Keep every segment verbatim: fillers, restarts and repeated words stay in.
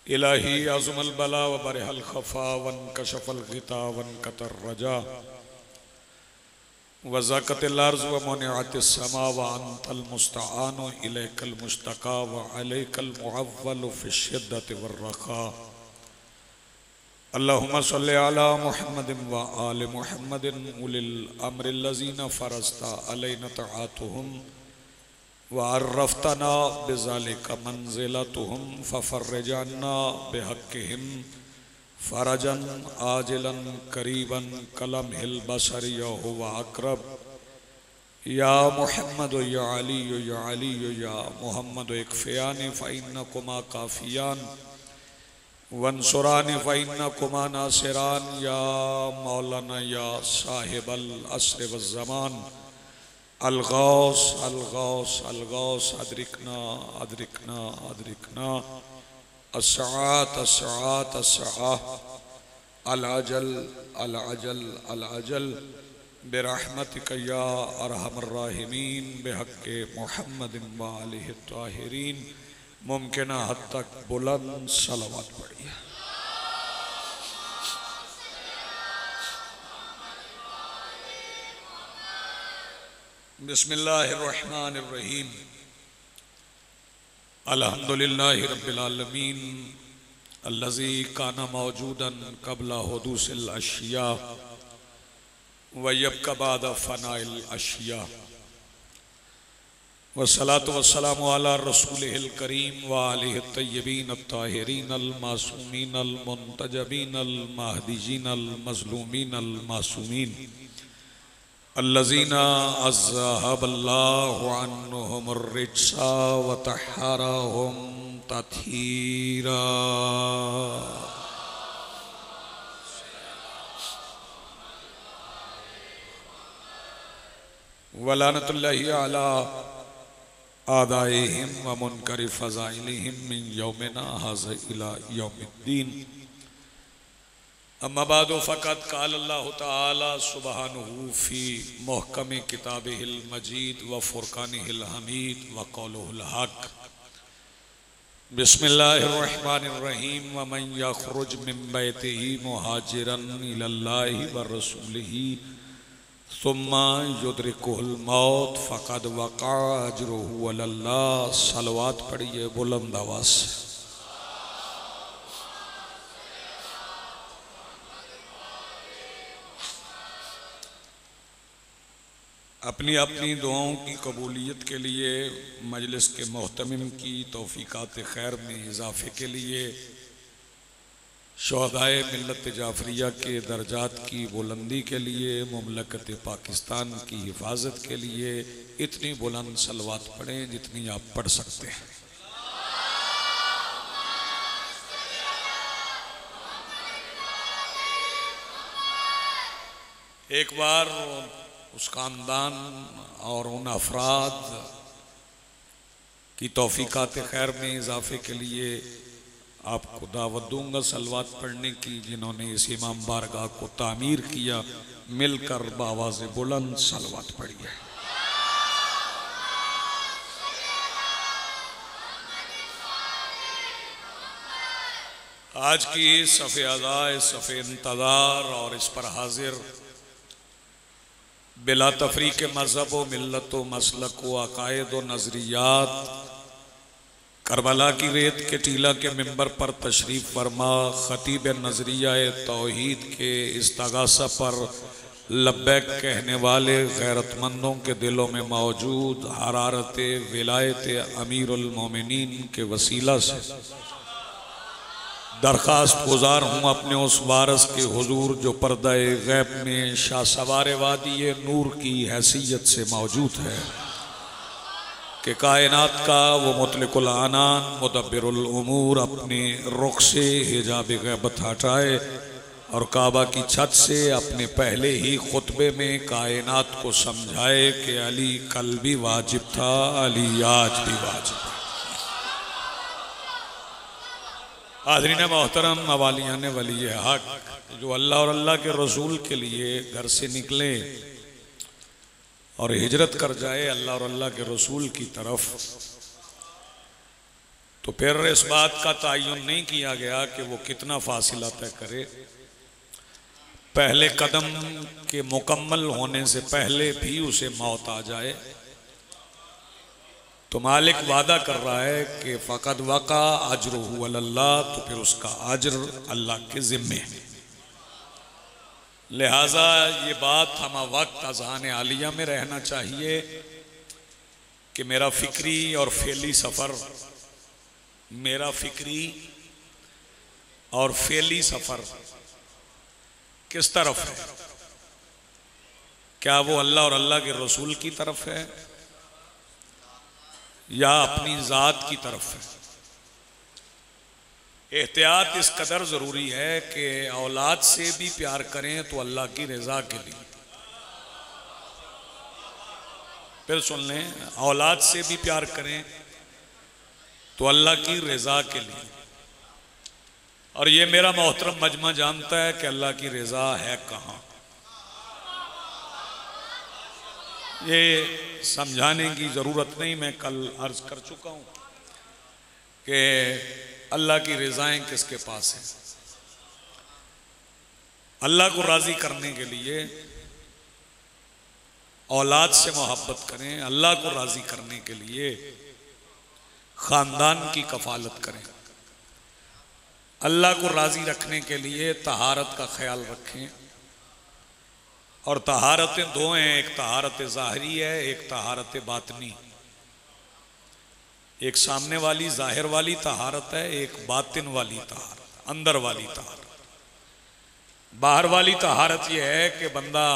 इलाही आज़मल बला व बरहल खफा वन कशफल गिता वन कतर रजा वज़ाकतिल अर्ज़ व मुनिअतिस समा व अंतल मुस्तआन इलैकल मुश्तका व अलैकल मुअव्वल फ़िश्शिद्दति वर्रखा। अल्लाहुम्मा सल्लि अला मुहम्मदिन व आलि मुहम्मदिन उलिल अम्रिल लज़ीना फ़रज़ता अलैना तआतुहुम व अर्रफ़तना बिज़ालिका मंज़िलतुहुम फ़फ़र्रिज अन्ना बिहक़्क़िहिम फ़रजन आजिलन करीबन कलमहिल बसरि हुवा अक़रब। या मुहम्मद या अली या अली या मुहम्मद इक्फ़ियानी फ़इन्नकुमा काफ़ियान वंसुरानी फ़इन्नकुमा नासिरान। या मौलाना या साहिबल अस्र वज़्ज़मान अल-गौस अल-गौस अल-गौस अदरिकना अदरिकना अदरिकना अस्सआत अस्सआत अस्सआ अल-अजल अल-अजल अल-अजल बिरहमतिक या अरहमर राहिमीन बिहक़्क़ि मुहम्मदिन व आलिहि त्ताहिरीन। मुमकिन हद तक बुलंद सलावत पढ़िए। बिस्मिल्लाहिर्रहमानिर्रहीम। अल्हम्दुलिल्लाहि रब्बिल आलमीन अल्लज़ी काना मौजूदन क़ब्ला हुदूसिल अशिया व यब्क़ा बअदा फ़नाइल अशिया। वस्सलातु वस्सलामु अला रसूलिहिल करीम व आलिहि तय्यबीन अत्ताहिरीन अल मासूमीन अल मुंतजबीन अल महदीजीन अल मज़लूमीन अल मासूमीन अल्लज़ीना अज़हबल्लाहु अन्हुमुर रिज्सा व तह्हरहुम तत्हीरा। वलानतुल्लाहि अला आदाइहिम व मुनकरि फ़ज़ाइलिहिम मिन यौमिना हाज़ा इला यौमिद्दीन। अम्मा बादु फ़क़द क़ाल अल्लाहु तआला सुब्हानहु फ़ी मुहकमि किताबिहिल मजीद व फ़ुरक़ानिहिल हमीद व क़ौलुहुल हक़। बिस्मिल्लाहिर्रहमानिर्रहीम। व मन यख़रुज मिन बैतिही मुहाजिरन इलल्लाहि व रसूलिही सुम्मा युद्रिकुहुल मौत फ़क़द वक़अ अज्रुहु अलल्लाह। सलवात पढ़िए बुलंद आवाज़ से। अपनी अपनी दुआओं की कबूलियत के लिए, मजलिस के मोहतमिम की तौफ़ीक़ात खैर में इजाफ़े के लिए, शुहदाए मिल्लत जाफ़रिया के दर्जात की बुलंदी के लिए, मुमलकत पाकिस्तान की हिफाजत के लिए इतनी बुलंद सलवात पढ़ें जितनी आप पढ़ सकते हैं। एक बार उस ख़ानदान और उन अफराद की तौफ़ीक़ात खैर में इजाफ़े के लिए आपको दावत दूंगा सलवात पढ़ने की, जिन्होंने इस इमाम बारगाह को तामीर किया। मिलकर बावाज़ बुलंद सलवात पढ़िए। आज की सफ़े अज़ाए सफ़े इंतज़ार और इस पर हाजिर बिला तफरीक मज़हब व मिल्लत व मसलक व अक़ायद व नज़रियात करबला की रेत के टीला के मिंबर पर तशरीफ़ फरमा ख़तीब नज़रिया तौहीद के इस्तग़ासा पर लब्बैक कहने वाले गैरतमंदों के दिलों में मौजूद हरारत विलायत अमीरुल मोमिनीन के वसीला से दरख्वास्त गुजार हूँ अपने उस वारस के हुजूर जो पर्दाए गैब में शाह सवार वादी नूर की हैसियत से मौजूद है कि कायनात का वो मुतलिकुल अनान मुदब्बिरुल उमूर अपने रुख से हिजाब गैबत हटाए और काबा की छत से अपने पहले ही खुतबे में कायनात को समझाए कि अली कल भी वाजिब था, अली आज भी वाजिब है। हाज़रीन मोहतरम, अवालियान वली हक जो अल्लाह और अल्लाह के रसूल के लिए घर से निकले और हिजरत कर जाए अल्लाह और अल्लाह के रसूल की तरफ, तो फिर इस बात का तयन नहीं किया गया कि वो कितना फासिला तय करे, पहले कदम के मुकम्मल होने से पहले भी उसे मौत आ जाए तो मालिक वादा कर रहा है कि फ़क़द वक़ा अजरुहु अलल्लाह, तो फिर उसका अज्र अल्लाह के ज़िम्मे है। लिहाजा ये बात हम वक्त अज़हान आलिया में रहना चाहिए कि मेरा फ़िक्री और फेली सफ़र, मेरा फ़िक्री और फेली सफ़र किस तरफ है? क्या वो अल्लाह और अल्लाह के रसूल की तरफ है या अपनी ज़ात की तरफ है? एहतियात इस कदर ज़रूरी है कि औलाद से भी प्यार करें तो अल्लाह की रज़ा के लिए, फिर सुन लें, औलाद से भी प्यार करें तो अल्लाह की रज़ा के लिए। और ये मेरा मोहतरम मजमा जानता है कि अल्लाह की रज़ा है कहाँ। ये समझाने की ज़रूरत नहीं, मैं कल अर्ज कर चुका हूँ कि अल्लाह की रज़ाएं किसके पास हैं। अल्लाह को राज़ी करने के लिए औलाद से मोहब्बत करें, अल्लाह को राज़ी करने के लिए ख़ानदान की कफ़ालत करें, अल्लाह को राज़ी रखने के लिए तहारत का ख्याल रखें। और तहारतें दो हैं, एक तहारत ज़ाहरी है, एक तहारत बातनी। एक सामने वाली ज़ाहिर वाली तहारत है, एक बातिन वाली तहारत, अंदर वाली तहारत। बाहर वाली तहारत यह है कि बंदा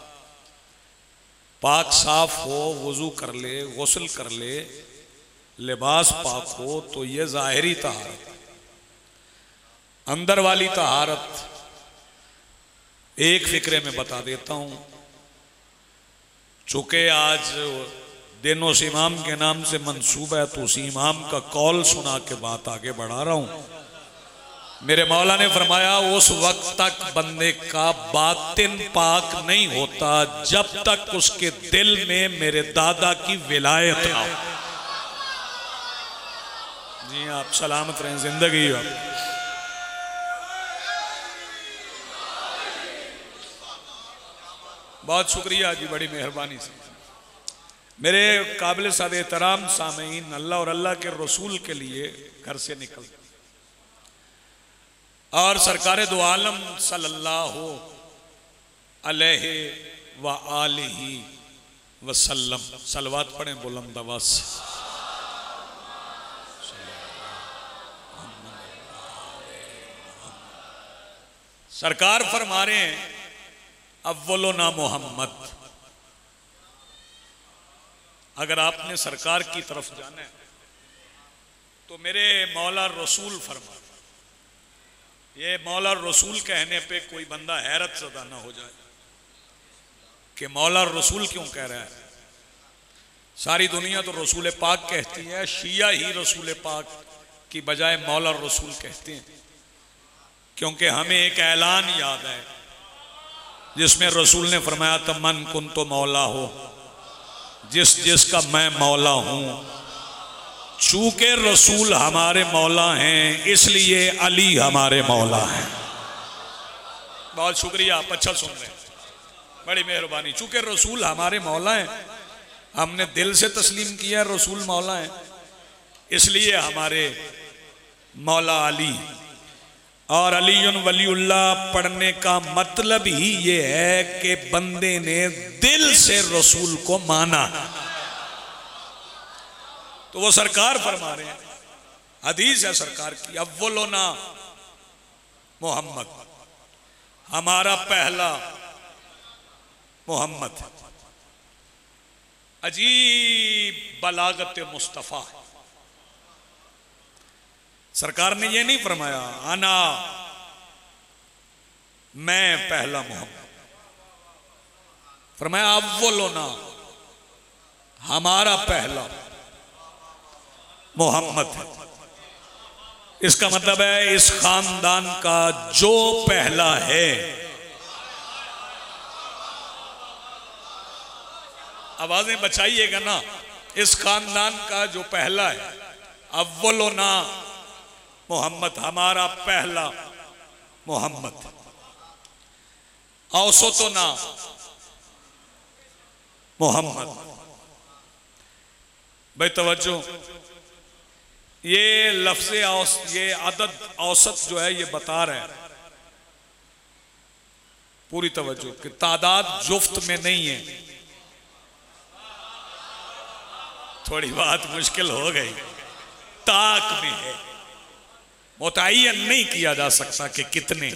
पाक साफ हो, वज़ू कर ले, गुस्ल कर ले, लिबास पाक हो, तो ये ज़ाहिरी तहारत। अंदर वाली तहारत एक फिक्रे में बता देता हूं, चूंकि आज दिन उस इमाम के नाम से मंसूब है तो उसी इमाम का कौल सुना के बात आगे बढ़ा रहा हूं। मेरे मौला ने फरमाया उस वक्त तक बंदे का बातिन पाक नहीं होता जब तक उसके दिल में मेरे दादा की विलायत ना हो। जी आप सलामत रहें, जिंदगी हो। बहुत शुक्रिया जी, बड़ी मेहरबानी से। मेरे काबिल साद एहतराम सामीन, अल्लाह और अल्लाह के रसूल के लिए घर से निकल और सरकार दो आलम सल्लल्लाहु अलैहि व आलिहि वसल्लम सलवात पढ़ें बुलंद आवाज से। सरकार फरमा रहे हैं अव्वलो ना मोहम्मद। अगर आपने सरकार की तरफ जाना है तो मेरे मौला रसूल फरमा, ये मौला रसूल कहने पे कोई बंदा हैरत ज़दा ना हो जाए कि मौला रसूल क्यों कह रहा है। सारी दुनिया तो रसूल पाक कहती है, शिया ही रसूल पाक की बजाय मौला रसूल कहते हैं, क्योंकि हमें एक ऐलान याद है जिसमें रसूल ने फरमाया तमन कुन तो मौला हो, जिस जिसका मैं मौला हूं। चूंकि रसूल हमारे मौला हैं इसलिए अली हमारे मौला हैं। बहुत शुक्रिया, आप अच्छा सुन रहे हैं, बड़ी मेहरबानी। चूंकि रसूल हमारे मौला हैं, हमने दिल से तस्लीम किया रसूल मौला हैं, इसलिए हमारे मौला अली। और अलीयुन वलीउल्लाह पढ़ने का मतलब ही ये है कि बंदे ने दिल से रसूल को माना। तो वो सरकार फरमा रहे हैं, हदीस है सरकार की, अव्वलोना मोहम्मद, हमारा पहला मोहम्मद। अजीब बलागत मुस्तफ़ा। सरकार ने यह नहीं फरमाया आना मैं पहला मोहम्मद, फरमाया अव्वलोना हमारा पहला मोहम्मद है। इसका मतलब है इस खानदान का जो पहला है, आवाजें बचाइएगा ना, इस खानदान का जो पहला है अव्वलोना मोहम्मद, हमारा पहला मोहम्मद। औसतोना मोहम्मद। भाई तवज्जो, ये लफ्ज़ औस ये अदद औसत जो है ये बता रहे हैं, पूरी तवज्जो कि तादाद जुफ्त में नहीं है। थोड़ी बात मुश्किल हो गई, ताक में है, मुतय्यन नहीं किया जा सकता कि कितने,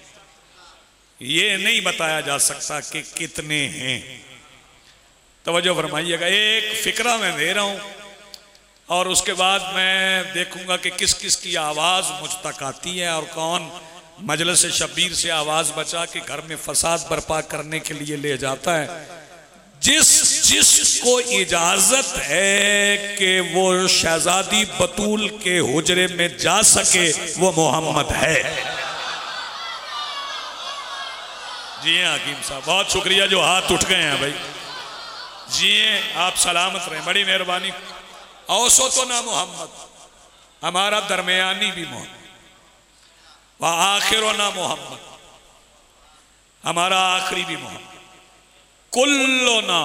ये नहीं बताया जा सकता कि कितने हैं। तवज्जो फरमाइएगा, एक फिक्रा मैं दे रहा हूं और उसके बाद मैं देखूंगा कि किस किस की आवाज मुझ तक आती है और कौन मजलिस शब्बीर से आवाज बचा के घर में फसाद बर्पा करने के लिए ले जाता है। जिस जिसको इजाजत है कि वो शहजादी बतूल के हुजरे में जा सके वो मोहम्मद है। जी हैं हकीम साहब, बहुत शुक्रिया जो हाथ उठ गए हैं भाई। जी हैं, आप सलामत रहें, बड़ी मेहरबानी। औसो तो ना मोहम्मद, हमारा दरमियानी भी मोहम्मद। व आखिरो ना मोहम्मद, हमारा आखिरी भी मोहम्मद। कुल्लो ना,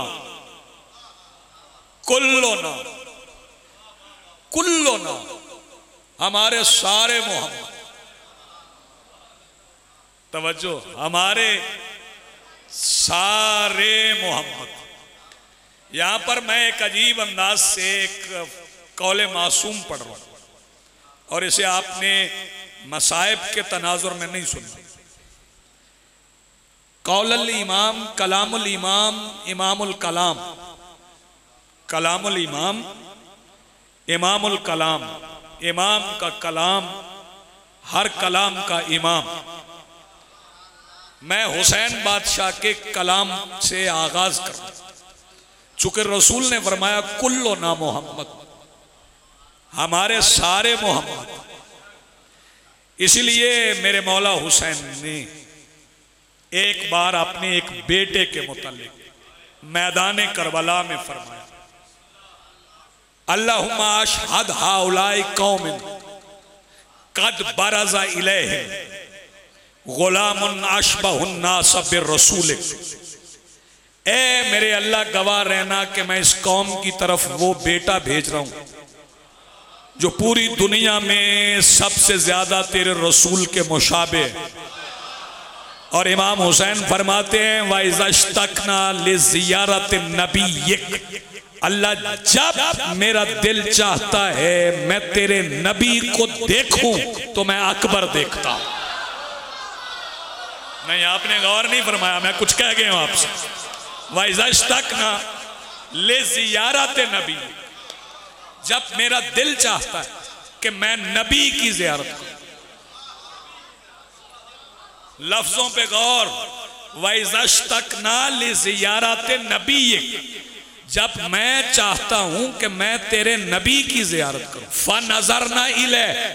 कुल्लो ना, कुल्लो ना, हमारे सारे मोहम्मद। तवज्जो, हमारे सारे मोहम्मद। यहां पर मैं एक अजीब अंदाज से एक कौले मासूम पढ़ रहा हूं और इसे आपने मसाइब के तनाजुर में नहीं सुना। कौलल इमाम कलामुल इमाम इमामुल कलाम, कलामुल इमाम इमामुल कलाम, इमाम का कलाम, हर कलाम का इमाम। मैं हुसैन बादशाह के कलाम से आगाज कर, चूंकि रसूल ने फरमाया कुल्लो ना मोहम्मद, हमारे सारे मोहम्मद। इसलिए मेरे मौला हुसैन ने एक बार अपने एक बेटे के मुतालिक मैदान करबला में फरमाया, अल्लाहुम्मा अशहद हाउलाई कौमिन कद बरज़ा इलैहिम गुलामुन अशबहुन नास बिर्रसूलिक। ए मेरे अल्लाह गवाह रहना कि मैं इस कौम की तरफ वो बेटा भेज रहा हूं जो पूरी दुनिया में सबसे ज्यादा तेरे रसूल के मुशाबे। और इमाम हुसैन फरमाते हैं वाइज़श्तकना लिज़ियारत नबीयिक, अल्लाह जब मेरा दिल चाहता है मैं तेरे नबी को देखूं तो मैं अकबर देखता हूं। नहीं, आपने गौर नहीं फरमाया, मैं कुछ कह गया हूं आपसे। वाइज़श्तकना लिज़ियारत नबी, जब मेरा दिल चाहता है कि मैं नबी की ज़ियारत करूं। लफ्जों पे गौर, वाइज़श्तकना लिज़ियारत नबीयिक, जब मैं चाहता हूं कि मैं तेरे नबी की ज़ियारत करूं। फ़नज़रना इलैह,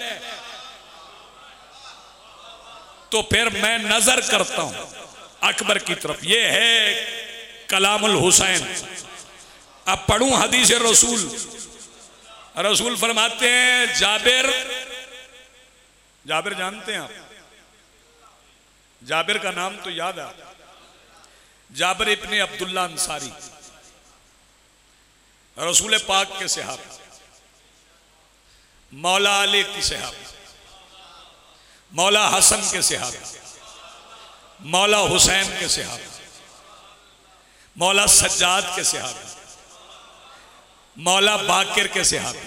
तो फिर मैं नजर करता हूं अकबर की तरफ। ये है कलामुल हुसैन। अब पढ़ूं हदीस रसूल। रसूल फरमाते हैं, जाबिर, जाबिर जानते हैं आप? जाबिर का नाम तो याद है, जाबिर इब्ने अब्दुल्ला अंसारी, रसूल पाक के सहाबा, मौला अली की सहाबा, मौला हसन के सहाबा, मौला हुसैन के सहाबा, मौला सज्जाद के सहाबा, मौला बाकिर के सहाबा।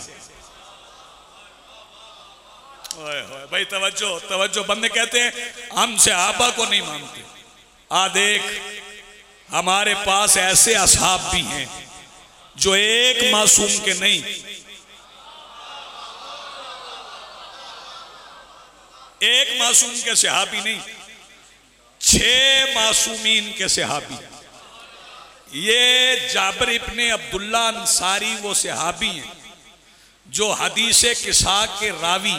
ओए होए भाई, तवज्जो तवज्जो। बंदे कहते हैं हम सहाबा को नहीं मानते। आ देख, हमारे पास ऐसे असहाब भी हैं जो एक मासूम के नहीं, एक मासूम के सहाबी नहीं, छह मासूमीन के सहाबी। ये जाबिर इब्ने अब्दुल्ला अंसारी वो सहाबी हैं जो हदीसे किसा के रावी।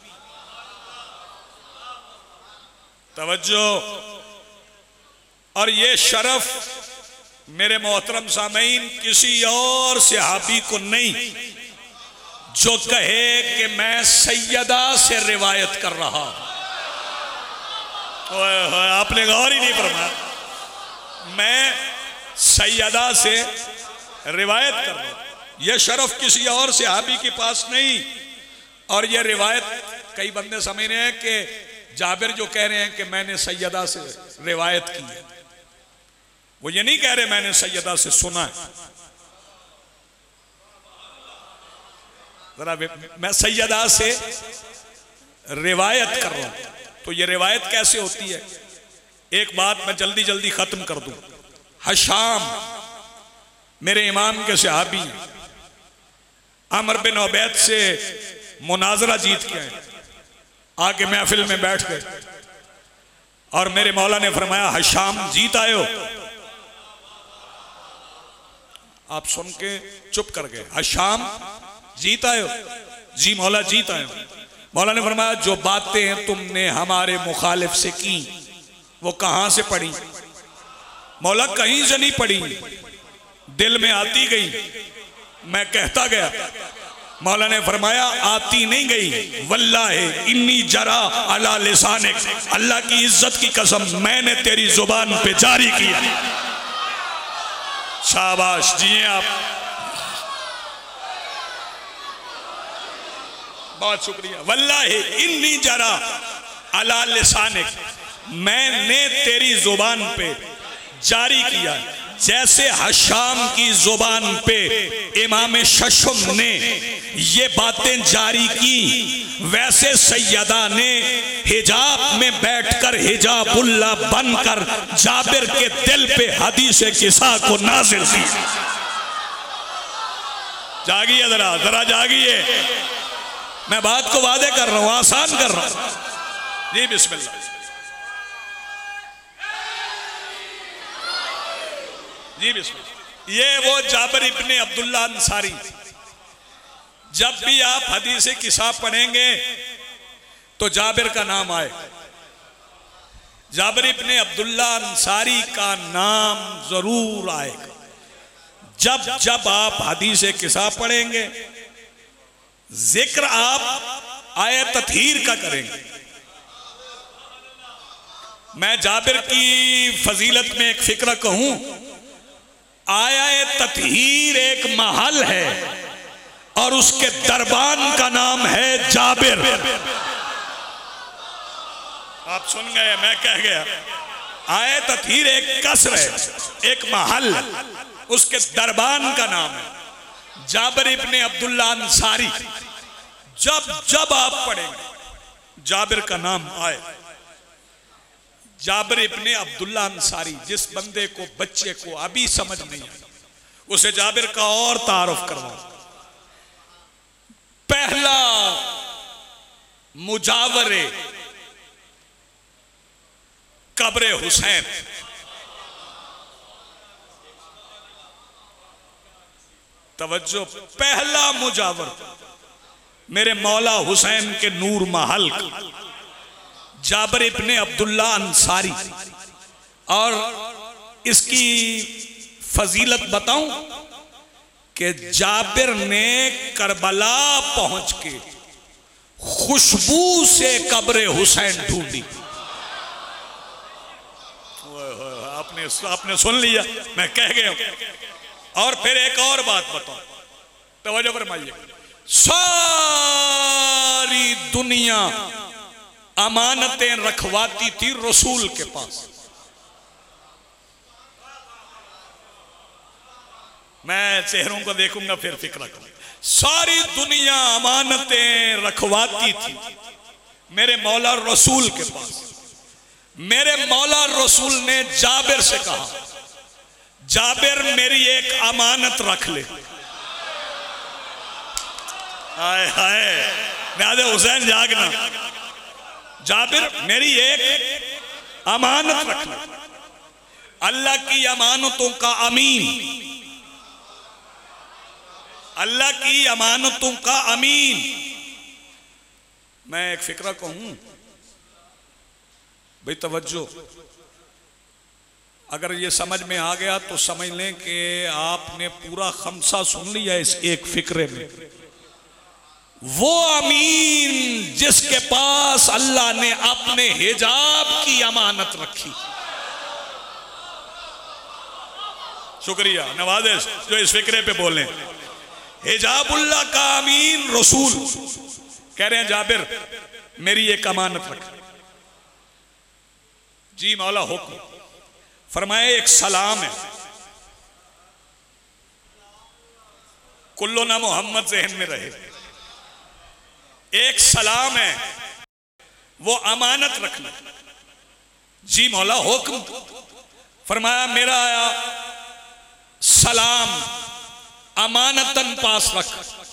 तवज्जो। और ये शरफ मेरे मोहतरम सामईन किसी और सहाबी को नहीं जो कहे कि मैं सैयदा से रिवायत कर रहा हूं, आपने गौर ही नहीं फरमाया, मैं सैयदा से रिवायत कर रहा हूं। यह शरफ किसी और सहाबी के पास नहीं। और यह रिवायत कई बंदे समझ रहे हैं कि जाबिर जो कह रहे हैं कि मैंने सैयदा से रिवायत की है, वो ये नहीं कह रहे मैंने सैयदा से सुना है। जरा मैं सैयदा से रिवायत कर रहा हूं, तो ये रिवायत कैसे होती है? एक बात मैं जल्दी जल्दी खत्म कर दूं। हशाम मेरे इमाम के सहाबी, अमर बिन उबैद से मुनाजरा जीत के आए, आके महफिल में बैठ गए और मेरे मौला ने फरमाया हशाम जीत आए हो? आप सुन के चुप कर गए। हशाम जीत आए हो? जी मौला जीत आए हो। मौला ने फरमाया जो बातें तुमने हमारे मुखालिफ से की वो कहां से पड़ी? मौला कहीं से नहीं पड़ी, दिल में आती गई, मैं कहता गया। मौला ने फरमाया आती नहीं गई, वल्लाहि इन्नी जरा अला लिसानिक, अल्लाह की इज्जत की कसम मैंने तेरी जुबान पे जारी किया। शाबाश जिए आप, बहुत शुक्रिया। वल्लाहि इन्नी जरा अला लिसानिक, मैंने तेरी जुबान पे जारी किया। जैसे हशाम की जुबान पे इमाम शशम ने ये बातें जारी की, वैसे सैयदा ने हिजाब में बैठकर हिजाबुल्लाह बनकर जाबिर के दिल पे हदीस किसा को नाजिल की। जागिए जरा जरा जागिए, मैं बात को वादे कर रहा हूं, आसान कर रहा हूं। जी बिस्मिल्लाह। जी बिस्मिल्लाह। ये वो जाबिर इब्ने अब्दुल्लाह अंसारी, जब भी आप हदीस किसा पढ़ेंगे तो जाबिर का नाम आए। जाबिर इब्ने अब्दुल्लाह अंसारी का नाम जरूर आएगा। जब जब आप हदीस किसा पढ़ेंगे, जिक्र आप आए तत्हीर का करेंगे। मैं जाबिर की फजीलत में एक फिक्र कहूं, आया तत्हीर एक महल है और उसके दरबान का नाम है जाबिर। आप सुन गए, मैं कह गया। आया तत्हीर एक कसर है, एक महल, उसके दरबान का नाम है जाबिर इब्ने अब्दुल्लाह अंसारी। जब जब आप पढ़ेंगे जाबिर का नाम आए, जाबिर इब्ने अब्दुल्लाह अंसारी, जिस बंदे को बच्चे को अभी समझ नहीं आया उसे जाबिर का और तारुफ करवाओ। पहला मुजावरे कब्रे हुसैन, तवज्जो, पहला मुजावर मेरे मौला हुसैन के नूर महल का जाबिर इब्ने अब्दुल्लाह अंसारी। और इसकी फजीलत बताऊं कि जाबिर ने करबला पहुंच के खुशबू से कब्र हुसैन ढूंढी। आपने आपने सुन लिया, मैं कह गया। और फिर एक और बात बताऊं, तवज्जो फरमाइए। सारी दुनिया अमानतें रखवाती थी रसूल के पास। मैं चेहरों को देखूंगा फिर फिक्र करूंगा। सारी दुनिया अमानतें रखवाती थी मेरे मौला रसूल के पास। मेरे मौला रसूल ने जाबिर से कहा, जाबिर मेरी एक अमानत रख ले। हाय हाय, न्याज़े हुसैन जागना। जाबिर मेरी एक अमानत रख ले, अल्लाह की अमानतों का अमीन, अल्लाह की अमानतों का अमीन। मैं एक फिक्रा कहूं भाई, तवज्जो, अगर ये समझ में आ गया तो समझ लें कि आपने पूरा खमसा सुन लिया इस एक फिक्रे में। वो अमीन जिसके पास अल्लाह ने अपने हिजाब की अमानत रखी। शुक्रिया नवाजिश जो इस फिक्रे पे बोले। हिजाबुल्लाह का अमीन रसूल कह रहे हैं जाबिर मेरी एक अमानत रख। जी मौला हुक्म। फरमाए एक सलाम है, कुल्लो ना मोहम्मद ज़हन में रहे, एक सलाम है वो अमानत रखना। जी मौला हुक्म। फरमाया मेरा सलाम अमानतन पास रख,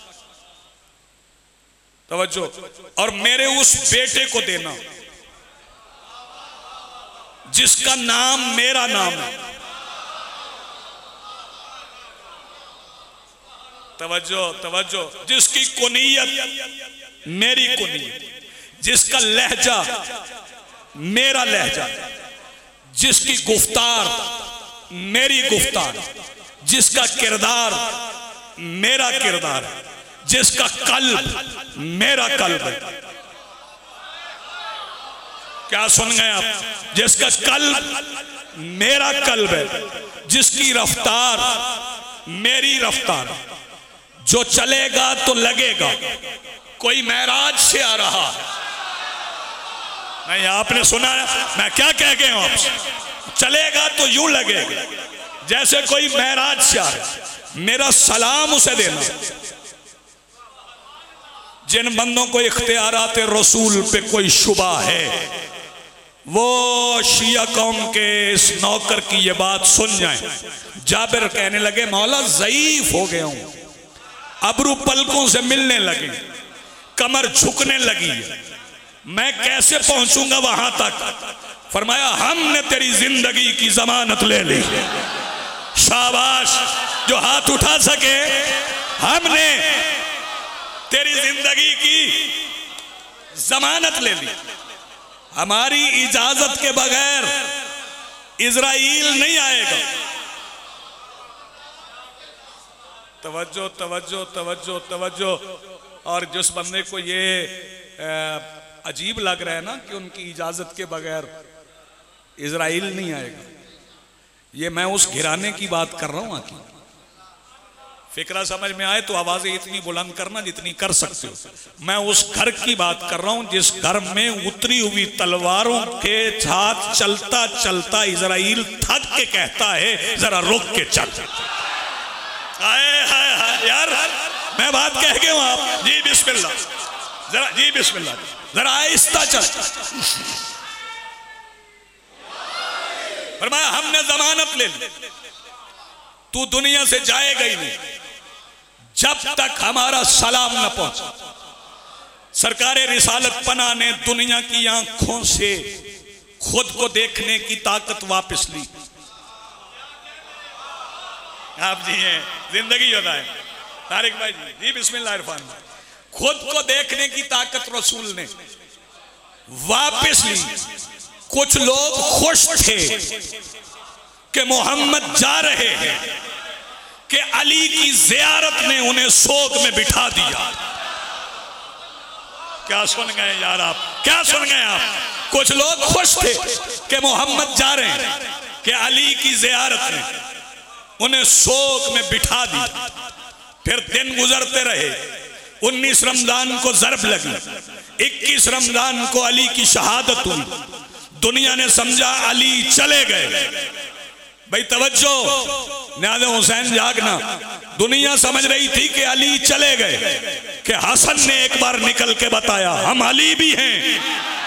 तवज्जो, और मेरे उस बेटे को देना जिसका नाम मेरा नाम है। तवज्जो तवज्जो, जिसकी कुनियत मेरी कुनियत, जिसका लहजा मेरा लहजा, जिसकी गुफ्तार मेरी गुफ्तार, जिसका किरदार मेरा किरदार, जिसका कल्ब मेरा कल्ब है। क्या सुन गए आप? जिसका कल्ब मेरा कल्ब है, जिसकी रफ्तार मेरी रफ्तार, जो चलेगा तो लगेगा कोई महराज से आ रहा है। नहीं आपने सुना है मैं क्या कह गया हूं आपसे? चलेगा तो यूं लगेगा जैसे कोई महराज से आ रहा है। मेरा सलाम उसे देना। जिन बंदों को इख्तियारात रसूल पे कोई शुबा है वो शिया कौम के इस नौकर की ये बात सुन जाएं। जाबिर कहने लगे मौला ज़ईफ हो गया हूं, अबरू पलकों से मिलने लगे, कमर झुकने लगी, मैं कैसे पहुंचूंगा वहां तक? फरमाया हमने तेरी जिंदगी की जमानत ले ली। शाबाश जो हाथ उठा सके। हमने तेरी जिंदगी की जमानत ले ली। हमारी इजाजत के बगैर इजराइल नहीं आएगा। तवज्जो तवज्जो तवज्जो तवज्जो। और जिस बंदे को ये अजीब लग रहा है ना कि उनकी इजाजत के बगैर इजराइल नहीं आएगा, ये मैं उस घिराने की बात कर रहा हूं। आकी फिक्रा समझ में आए तो आवाजें इतनी बुलंद करना जितनी कर सकते हो। मैं उस घर की बात कर रहा हूं जिस घर में उतरी हुई तलवारों के साथ चलता चलता इजराइल थक के कहता है जरा रुक के चल। आए हाय हाय यार मैं बात कह गया हूं आप। जी बिस्मिल्लाह जरा, जी बिस्मिल्लाह जरा आहिस्ता चल। फरमाया हमने जमानत ले ली, तू दुनिया से जाएगा ही नहीं जब तक हमारा सलाम न पहुंचे। सरकारे रिसालत पना ने दुनिया की आंखों से खुद को देखने की ताकत वापस ली। आप जी हैं जिंदगी होता है तारिक भाई जी। जी बिस्मिल्लाह इरफान। खुद को देखने की ताकत रसूल ने वापस ली। कुछ लोग खुश थे कि मोहम्मद जा रहे हैं कि अली की जियारत ने उन्हें सोग में बिठा दिया। क्या सुन गए यार आप? क्या सुन गए आप? कुछ लोग खुश थे कि मोहम्मद जा रहे हैं कि अली की जियारत ने उन्हें सोग में बिठा दी। फिर दिन गुजरते रहे। उन्नीस रमजान को ज़रब लगी, इक्कीस रमजान को अली की शहादत हुई। दुनिया ने समझा अली चले गए। भाई तवज्जो, न्याज़े हुसैन जागना। दुनिया समझ रही थी कि अली चले गए कि हसन ने एक बार निकल के बताया हम अली भी हैं,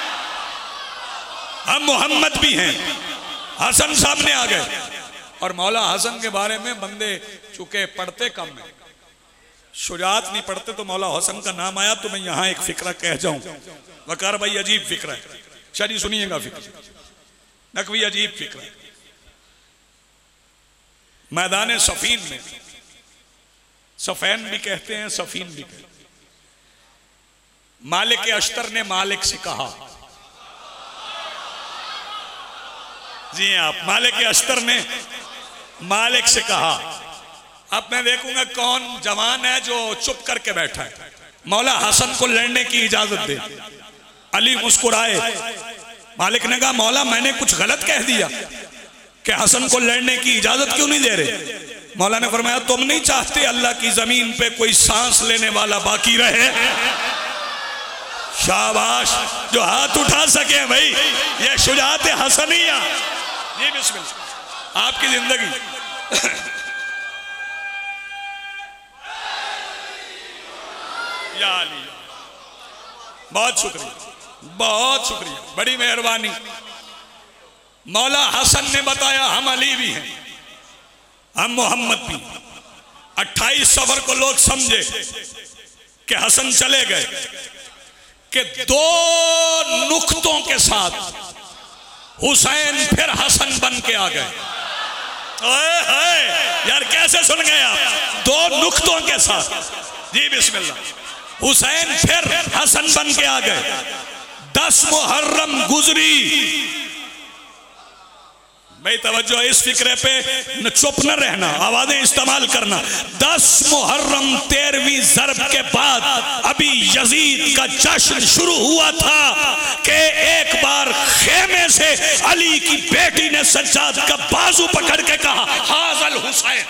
हम मोहम्मद भी हैं। हसन सामने आ गए। और मौला हसन के बारे में बंदे चूंकि पढ़ते कम है, शुजात नहीं पढ़ते, तो मौला हसन का नाम आया तो मैं यहां एक फिक्रा कह जाऊं। वकार भाई अजीब फिक्रा है, शायद सुनिएगा फिक्र। नकवी अजीब फिक्रा है। मैदान सफीन में, सफैन भी कहते हैं सफीन भी कहते हैं, मालिक अश्तर ने मालिक से कहा। जी आप, मालिक अश्तर ने मालिक से कहा अब मैं देखूंगा कौन जवान है जो चुप करके बैठा है। मौला हसन को लड़ने की इजाजत दे। अली मुस्कुराए। मालिक ने कहा मौला मैंने कुछ गलत कह दिया कि हसन को लड़ने की इजाजत क्यों नहीं दे रहे? मौला ने फरमाया तुम नहीं चाहते अल्लाह की जमीन पे कोई सांस लेने वाला बाकी रहे? शाबाश, जो हाथ उठा सके भाई, ये शुजात हसनिया। जी बिस्मिल्लाह, आपकी जिंदगी। या अली, बहुत शुक्रिया, बहुत शुक्रिया, बड़ी मेहरबानी। मौला हसन ने बताया हम अली भी हैं, हम मोहम्मद भी। अट्ठाईस सफर को लोग समझे कि हसन चले गए कि दो नुक्तों के साथ हुसैन फिर हसन बन के आ गए। ओए होए यार, कैसे सुन गए आप? दो नुक्तों के साथ। जी बिस्मिल्लाह, हुसैन फिर हसन बन के आ गए। दस मुहर्रम गुजरी। भाई तवज्जो, इस फिक्रे पे न चुप न रहना, आवाजें इस्तेमाल करना। दस मुहर्रम तेरहवीं ज़रब के बाद अभी यजीद का जश्न शुरू हुआ था कि एक बार खेमे से अली की बेटी ने सज्जाद का बाजू पकड़ के कहा हाज़ल हुसैन।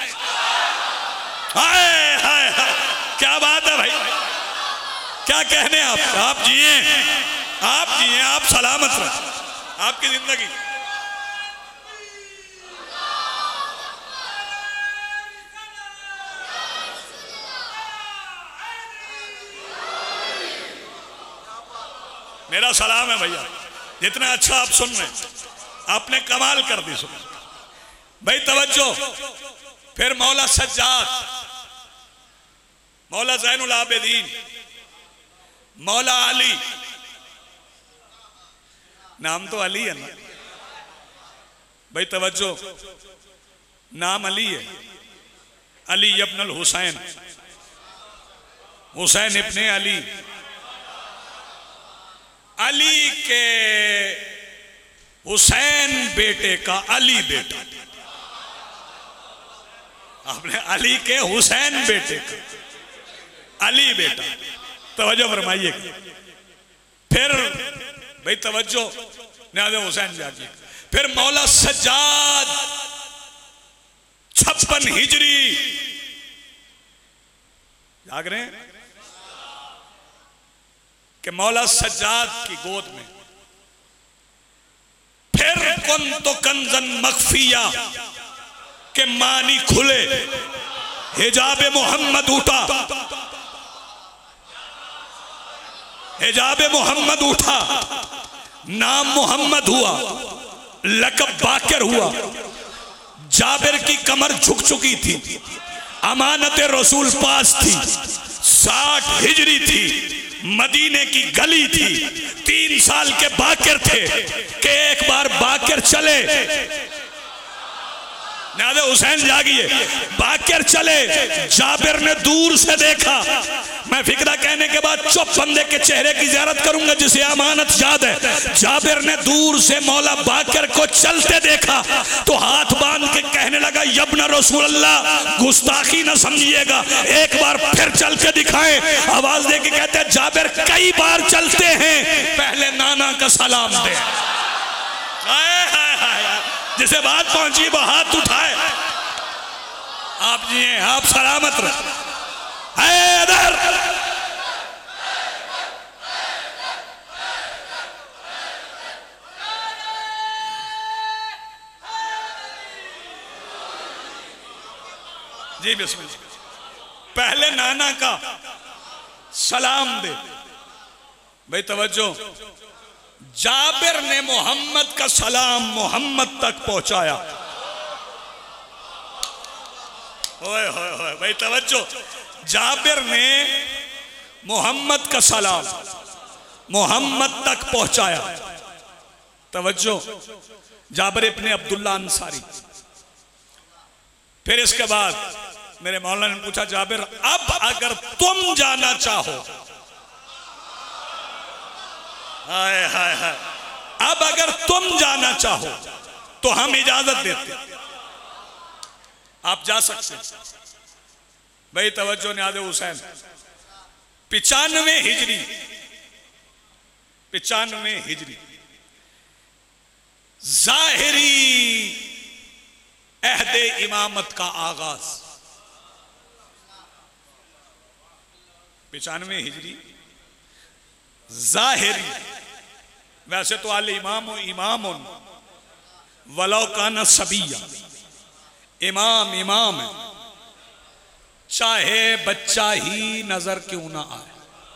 हाय हाय हाय, क्या बात है भाई, क्या कहने आप? आप जिए, आप जिए, आप सलामत रहे, आपकी जिंदगी। मेरा सलाम है भैया, जितना अच्छा आप सुन रहे हैं, आपने कमाल कर दी। सुन भाई तवज्जो। फिर मौला सज्जाद, मौला ज़ैनुल आबिदीन, मौला अली, नाम तो अली है ना भाई तवज्जो, नाम अली है। अली इब्नुल हुसैन, हुसैन इब्ने अली। अली के हुसैन बेटे का अली बेटा, आपने अली के हुसैन बेटे का अली बेटा। तवज्जो फरमाइए। फिर भाई तवज्जो, न्याज़े हुसैन जाके फिर मौला सज्जाद छप्पन हिजरी जाग रहे हैं कि मौला सज्जाद की गोद में फिर कुन तो कंजन मखफिया के मानी खुले, हिजाब मोहम्मद उठा, हिजाब मोहम्मद उठा, नाम मोहम्मद हुआ, लकब बाकर हुआ। जाबिर की कमर झुक चुकी थी, अमानत रसूल पास थी, साठ हिजरी थी, मदीने की गली थी, तीन साल के बाकर थे कि एक बार बाकर चले, न्याज़े हुसैन जागिए, बाकर चले। जाबिर ने दूर से देखा, मैं फिक्रा कहने के बाद चुप बंदे के चेहरे की ज़ियारत करूंगा जिसे अमानत याद है। जाबिर ने दूर से मौला बाकर को चलते देखा तो हाथ बांध के कहने लगा यब्न रसूल अल्लाह, गुस्ताखी न समझिएगा, एक बार फिर चल के दिखाएं। आवाज दे के कहते हैं जाबिर कई बार चलते हैं, पहले नाना का सलाम दे। हाय हाय हाय, जिसे बात पहुंची वो हाथ उठाए। आप जी हैं, आप सलामत रहे। हैदर जी बिस्मिल्लाह, पहले नाना का सलाम दे। भाई तवज्जो, जाबिर ने मोहम्मद का सलाम मोहम्मद तक पहुंचाया। ओए होए होए, भाई तवज्जो, जाबिर ने मोहम्मद का सलाम मोहम्मद तक पहुंचाया। तवज्जो, जाबिर इब्ने अब्दुल्ला अंसारी। फिर इसके बाद मेरे मौलाना ने पूछा जाबिर अब अगर तुम जाना चाहो, हाय हाय हाय, अब अगर तुम जाना चाहो तो हम इजाजत देते, आप जा सकते। भाई तवज्जो न्याज़े हुसैन, पिचानवे हिजरी पिचानवे हिजरी जाहिरी अहदे इमामत का आगाज। पिचानवे हिजरी जाहिरी, वैसे तो आले इमाम इमाम वलो काना सबिया, इमाम इमाम है चाहे बच्चा ही नजर क्यों ना आए।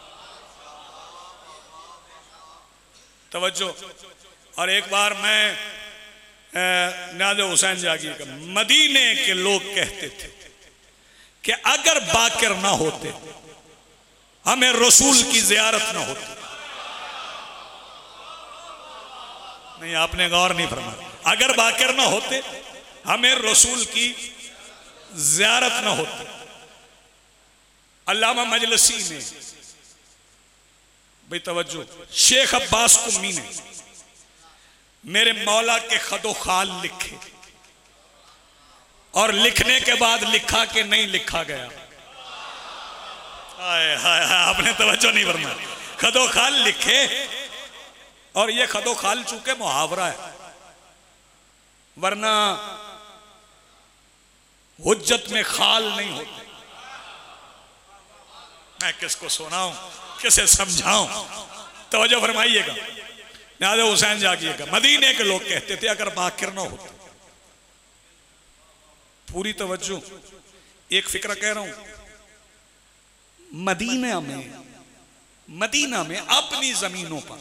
तवज्जो। और एक बार मैं नाज़े हुसैन जागी का, मदीने के लोग कहते थे कि अगर बाकिर ना होते हमें रसूल की जियारत ना होती। नहीं, आपने गौर नहीं फरमाया। अगर बाकिर ना होते हमें रसूल की जियारत ना होती। अल्लामा मजलिसी ने, भाई तवज्जो, शेख अब्बास कुम्मी ने मेरे मौला के खदो खाल लिखे और लिखने के बाद लिखा कि नहीं लिखा गया। हाय हाय हाय, आपने तवज्जो नहीं फरमाया। खदो खाल लिखे, और ये खदो खाल चूंकि मुहावरा है, वरना हुज्जत में खाल नहीं होते। मैं किसको सुनाऊं, किसे समझाऊं? तवज्जो फरमाइएगा। नाज़े हुसैन जागिएगा। मदीने के लोग कहते थे अगर बाकिर ना होते, पूरी तवज्जो, एक फिक्र कह रहा हूं, मदीना में मदीना में अपनी जमीनों पर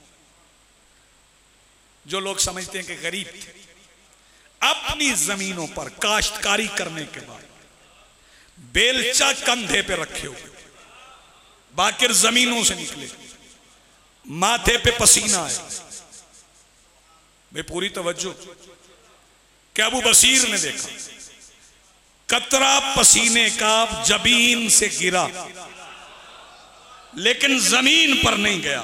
जो लोग समझते हैं कि गरीब थे, अपनी जमीनों पर काश्तकारी करने के बाद बेलचा कंधे पे रखे हुए, बाकिर जमीनों से निकले, माथे पे पसीना है। भाई पूरी तवज्जो, क्या अबू बसीर ने देखा कतरा पसीने का जबीन से गिरा लेकिन जमीन पर नहीं गया।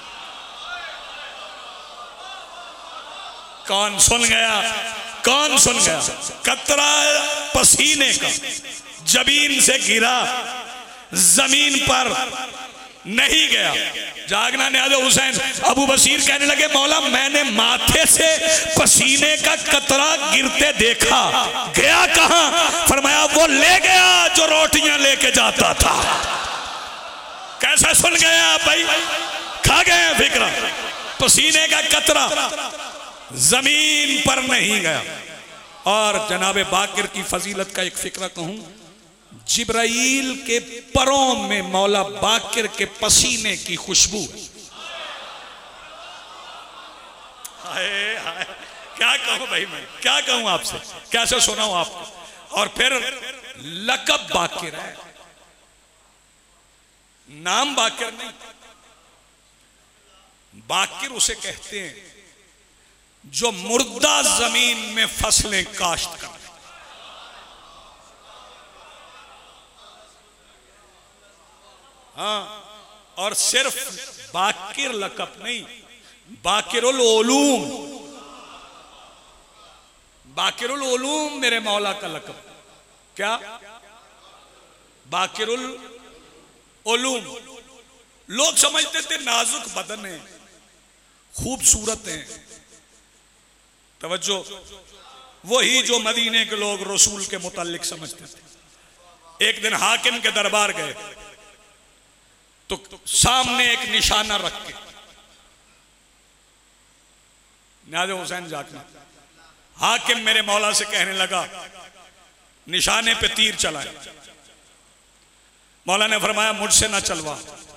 कौन सुन गया? कौन सुन गया? कतरा पसीने का जबीन से गिरा, जमीन पर नहीं गया। जागना नाज़े हुसैन। अबू बसीर कहने लगे, मौला मैंने माथे से पसीने का कतरा गिरते देखा, गया कहां? फरमाया वो ले गया जो रोटियां लेके जाता था। कैसा सुन गया भाई? खा गए फिक्रा। पसीने का कतरा जमीन पर नहीं गया। और जनाबे बाकिर की फजीलत का एक फिक्रा कहूं, जिब्राइल के परों में मौला बाकिर के पसीने की खुशबू। हाय हाय, क्या कहूं भाई, मैं क्या कहूं आपसे, कैसे सुनाऊं आपको? और फिर लकब बाकिर है, नाम बाकिर नहीं। बाकिर उसे कहते हैं जो मुर्दा जमीन में फसलें काश्त कर। हाँ, और सिर्फ बाकिर लकब नहीं, बाकिरुल उलूम, बाकिरुल उलूम मेरे मौला का लकब। क्या? बाकिरुल उलूम। लोग समझते थे नाजुक बदन है, खूबसूरत है। तवज्जो, वही जो मदीने के लोग रसूल के मुताल्लिक समझते थे। एक दिन हाकिम के दरबार गए तो सामने एक निशाना रख के, नाज़े हुसैन जागना, हाकिम मेरे मौला से कहने लगा निशाने पे तीर चलाए। मौला ने फरमाया मुझसे ना चलवा।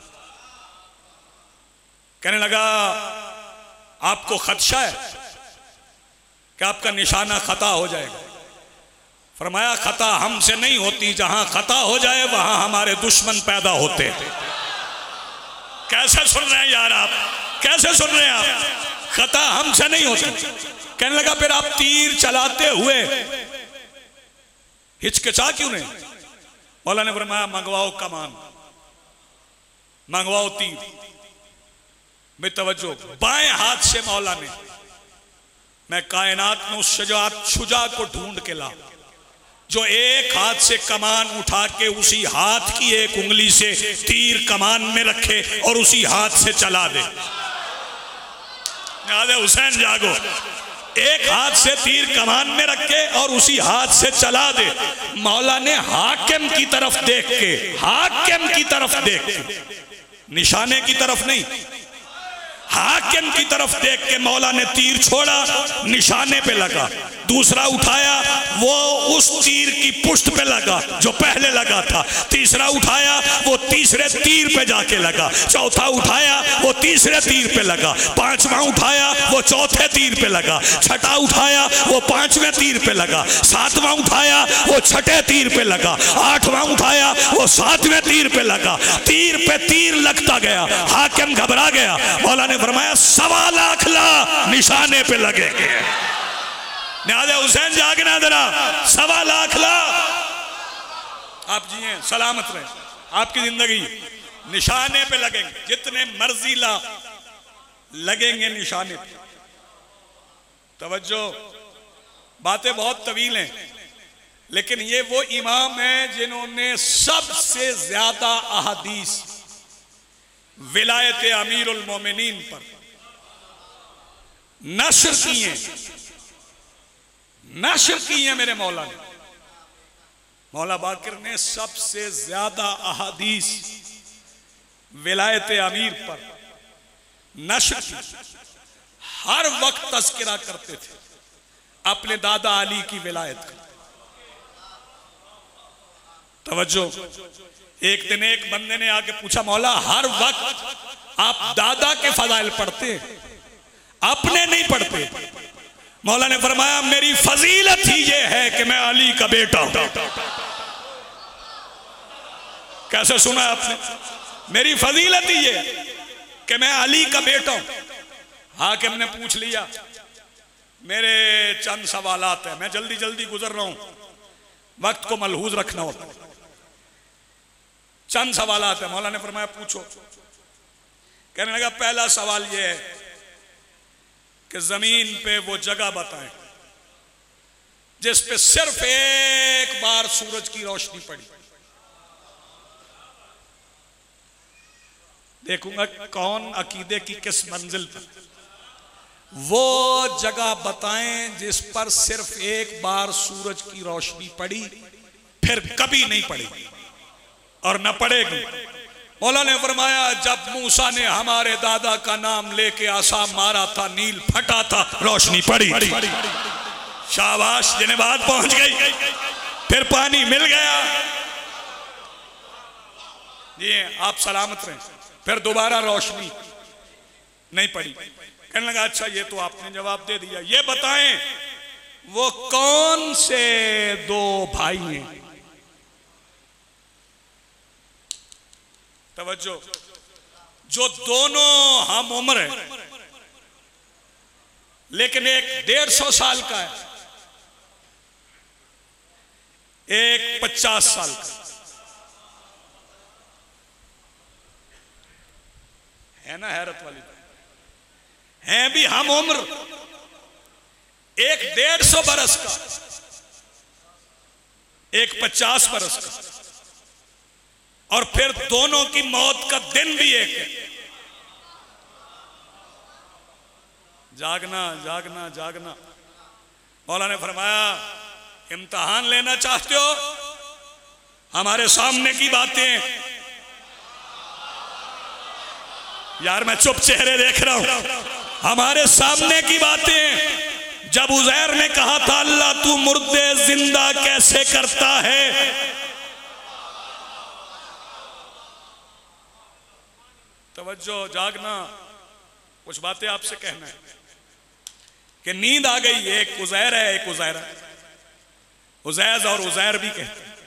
कहने लगा आपको खदशा है कि आपका निशाना खता हो जाएगा? फरमाया खता हमसे नहीं होती, जहां खता हो जाए वहां हमारे दुश्मन पैदा होते हैं। कैसे सुन रहे हैं यार आप? कैसे सुन रहे हैं आप? खता हमसे नहीं होती। कहने लगा फिर आप तीर चलाते हुए हिचकिचा क्यों नहीं? मौला ने फरमाया मंगवाओ कमान, मंगवाओ तीर। मैं तवज्जो, बाएं हाथ से मौला ने, मैं कायनात में उस शुजात शुजा को ढूंढ के ला, जो एक हाथ से कमान उठा के उसी हाथ की एक उंगली से तीर कमान में रखे और उसी हाथ से चला दे। याद है हुसैन जागो, एक हाथ से तीर कमान में रखे और उसी हाथ से चला दे। मौला ने हाकिम की तरफ देख के, हाकिम की तरफ देख के, निशाने की तरफ नहीं, हाकिम की तरफ देख के मौला ने तीर छोड़ा, निशाने पे लगा। दूसरा उठाया, वो उस तीर की पुष्ट पे लगा जो पहले लगा था। तीसरा उठाया, वो तीसरे तीर पे जाके लगा। चौथा उठाया, वो तीसरे तीर पे लगा। पांचवा उठाया, वो चौथे तीर पे लगा। छठा उठाया, वो पांचवें तीर पे लगा। सातवां उठाया, वो छठे तीर पे लगा। आठवां उठाया, वो सातवें तीर पे लगा। तीर पे तीर लगता गया, हाकिम घबरा गया। मौला ने फरमाया सवा लाख ला, निशाने पे लगेंगे। न्याज़ हुसैन जागना जरा, सवा लाख ला। आप जिए सलामत रहे, आपकी जिंदगी निशाने पे लगेंगे, जितने मर्जी ला लगेंगे निशाने पे। तवज्जो, बातें बहुत तवील हैं, लेकिन ये वो इमाम हैं जिन्होंने सबसे ज्यादा अहादीस विलायत अमीरुल मोमिनीन पर नश्र की हैं, नश्र की है मेरे मौला ने। मौला बाकिर ने सबसे ज्यादा अहादीस विलायत अमीर पर नश्र की। हर वक्त तज़किरा करते थे अपने दादा अली की विलायत का। तवज्जो, एक दिन एक बंदे ने आके पूछा, मौला हर वक्त आप दादा के फजाइल पढ़ते हैं, अपने नहीं पढ़ते। मौला ने फरमाया मेरी फजीलत ही ये है कि मैं अली का बेटा हूं। कैसे सुना आपने? मेरी फजीलत ही ये है कि मैं अली का बेटा हूं। हाकिम ने पूछ लिया, मेरे चंद सवालात हैं, मैं जल्दी जल्दी गुजर रहा हूं, वक्त को मलहूज रखना होता है। चंद सवालात है। मौला ने फरमाया पूछो। कहने लगा पहला सवाल यह है कि जमीन पे वो जगह बताएं जिस पे सिर्फ एक बार सूरज की रोशनी पड़ी। देखूंगा कौन अकीदे की किस मंजिल पर। वो जगह बताएं जिस पर सिर्फ एक बार सूरज की रोशनी पड़ी, फिर कभी नहीं पड़ी और न पड़ेगी। मौला ने फरमाया जब मूसा ने हमारे दादा का नाम लेके आसा मारा था, नील फटा था, रोशनी पड़ी। शाबाश, जिन्हें बात पहुंच गई। फिर पानी मिल गया, ये आप सलामत रहें। फिर दोबारा रोशनी नहीं पड़ी। कहने लगा अच्छा ये तो आपने जवाब दे दिया, ये बताएं वो कौन से दो भाई हैं? तवज्जो, जो दोनों हम उम्र है लेकिन एक डेढ़ सौ साल का है, एक पचास साल का है ना। हैरत वाली बात है, भी हम उम्र, एक डेढ़ सौ बरस का, एक पचास बरस का, और फिर दोनों की मौत का दिन भी एक है। जागना जागना जागना। मौला ने फरमाया इम्तिहान लेना चाहते हो? हमारे सामने की बातें। यार मैं चुप चेहरे देख रहा हूं। हमारे सामने की बातें। जब उज़ैर ने कहा था अल्लाह तू मुर्दे जिंदा कैसे करता है, तवज्जो, जागना, कुछ बातें आपसे कहना है कि नींद आ गई। एक उज़ैर है, एक उज़ैर है, उज़ैज और उज़ैर भी कहते हैं।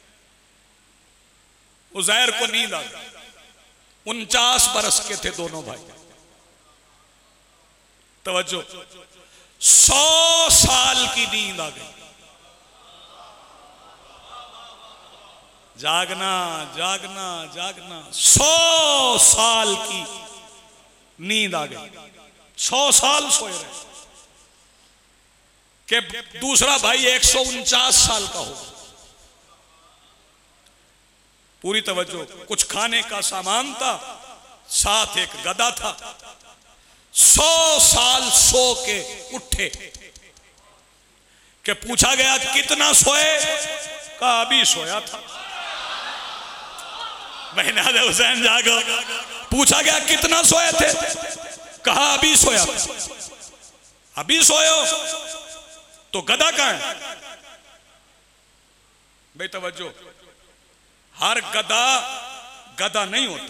उज़ैर को नींद आ गई। उनचास बरस के थे दोनों भाई। तवज्जो, सौ साल की नींद आ गई। जागना जागना जागना। सौ साल की नींद आ गई। सौ साल सोए रहे कि दूसरा भाई एक सौ उनचास साल का हो। पूरी तवज्जो। कुछ खाने का सामान था, साथ एक गधा था। सौ साल सो के उठे कि पूछा गया कितना सोए, कहा अभी सोया था। महनाद हुसैन जागो। पूछा गया कितना सोए थे, कहा अभी सोया था। अभी सोए हो तो गधा कहाँ है? भाई तवज्जो, हर गधा गधा नहीं होता।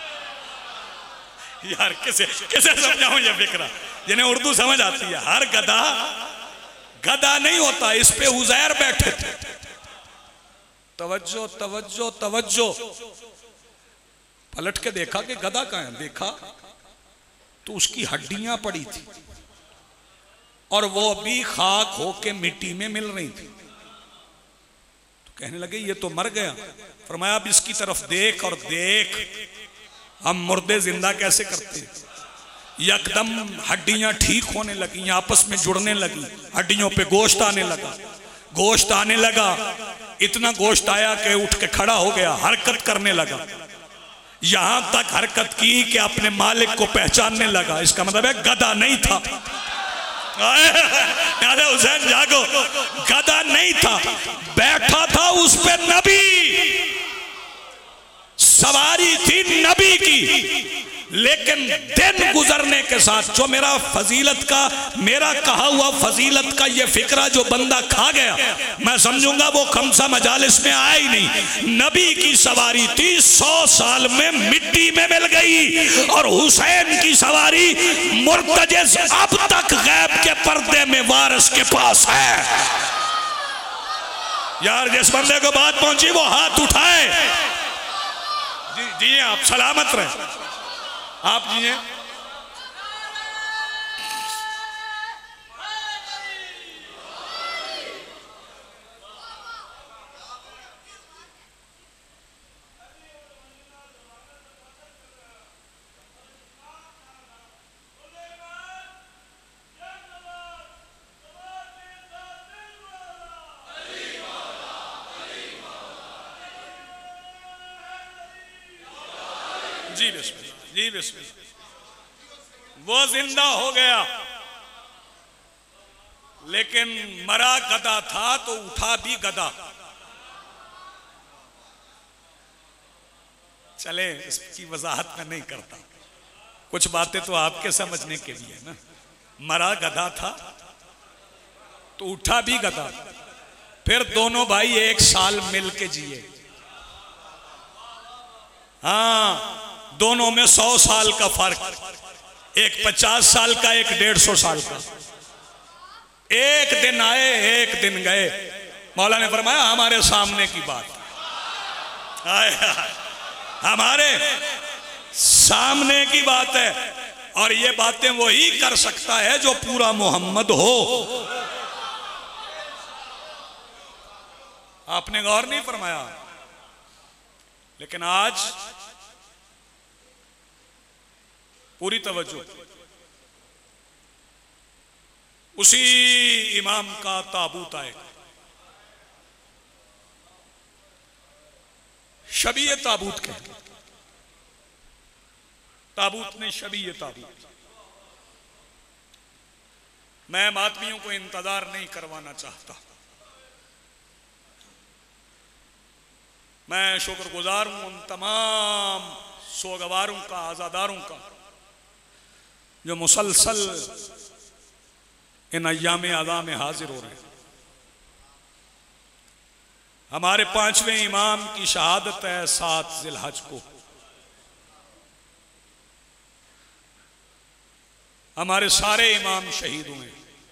यार किसे किसे समझाऊं ये फिक्रा, जिन्हें उर्दू समझ आती है। हर गधा गधा नहीं होता। इस पे उज़ैर बैठे थे। तवज्जो तवज्जो तवज्जो। पलट के देखा कि गधा कहाँ है। देखा तो उसकी हड्डियां पड़ी थी और वो भी खाक होके मिट्टी में मिल रही थी। तो कहने लगे ये तो मर गया। फरमाया अब इसकी तरफ देख और देख हम मुर्दे जिंदा कैसे करते। यकदम हड्डियां ठीक होने लगी, आपस में जुड़ने लगी, हड्डियों पे गोश्त आने लगा। गोश्त आने लगा, इतना गोश्त आया कि उठ के खड़ा हो गया, हरकत करने लगा। यहां तक हरकत की कि अपने मालिक को पहचानने लगा। इसका मतलब है गधा नहीं था। हुसैन जागो, गधा नहीं था, बैठा था उस पे नबी, सवारी थी नबी की। लेकिन दिन गुजरने के साथ जो मेरा फजीलत का, मेरा कहा हुआ फजीलत का ये फिक्रा जो बंदा खा गया, मैं समझूंगा वो खमसा मजालिस में आया ही नहीं। नबी की सवारी थी, सौ साल में मिट्टी में मिल गई। और हुसैन की सवारी मुर्तजिज़ अब तक गैब के पर्दे में वारिस के पास है। यार जिस बंदे को बात पहुंची वो हाथ उठाए। जी जी आप सलामत रहे, आप जिए। जी बिस्मिल्लाह, जी बिस्मिल्लाह। वो जिंदा हो गया, लेकिन मरा गधा था तो उठा भी गधा। चले इसकी वजाहत मैं नहीं करता, कुछ बातें तो आपके समझने के लिए ना। मरा गधा था तो उठा भी गधा। फिर दोनों भाई एक साल मिल के जिए। हाँ, दोनों में सौ साल का फर्क, एक पचास साल का, एक डेढ़ सौ साल का। एक दिन आए एक दिन गए। मौला ने फरमाया हमारे सामने की बात, आए हमारे सामने की बात है। और ये बातें वही कर सकता है जो पूरा मोहम्मद हो। आपने गौर नहीं फरमाया। लेकिन आज पूरी तवज्जो, उसी इमाम का ताबूत आएगा। शबीए ताबूत कहते, ताबूत ने शबीए ताबूत। मैं आदमियों को इंतजार नहीं करवाना चाहता। मैं शुक्रगुजार हूं उन तमाम सोगवारों का, आजादारों का, जो मुसलसल इन अय्याम आज़ा में हाजिर हो रहे हैं। हमारे पांचवें इमाम की शहादत है सात जिलहज को। हमारे सारे इमाम शहीद हुए।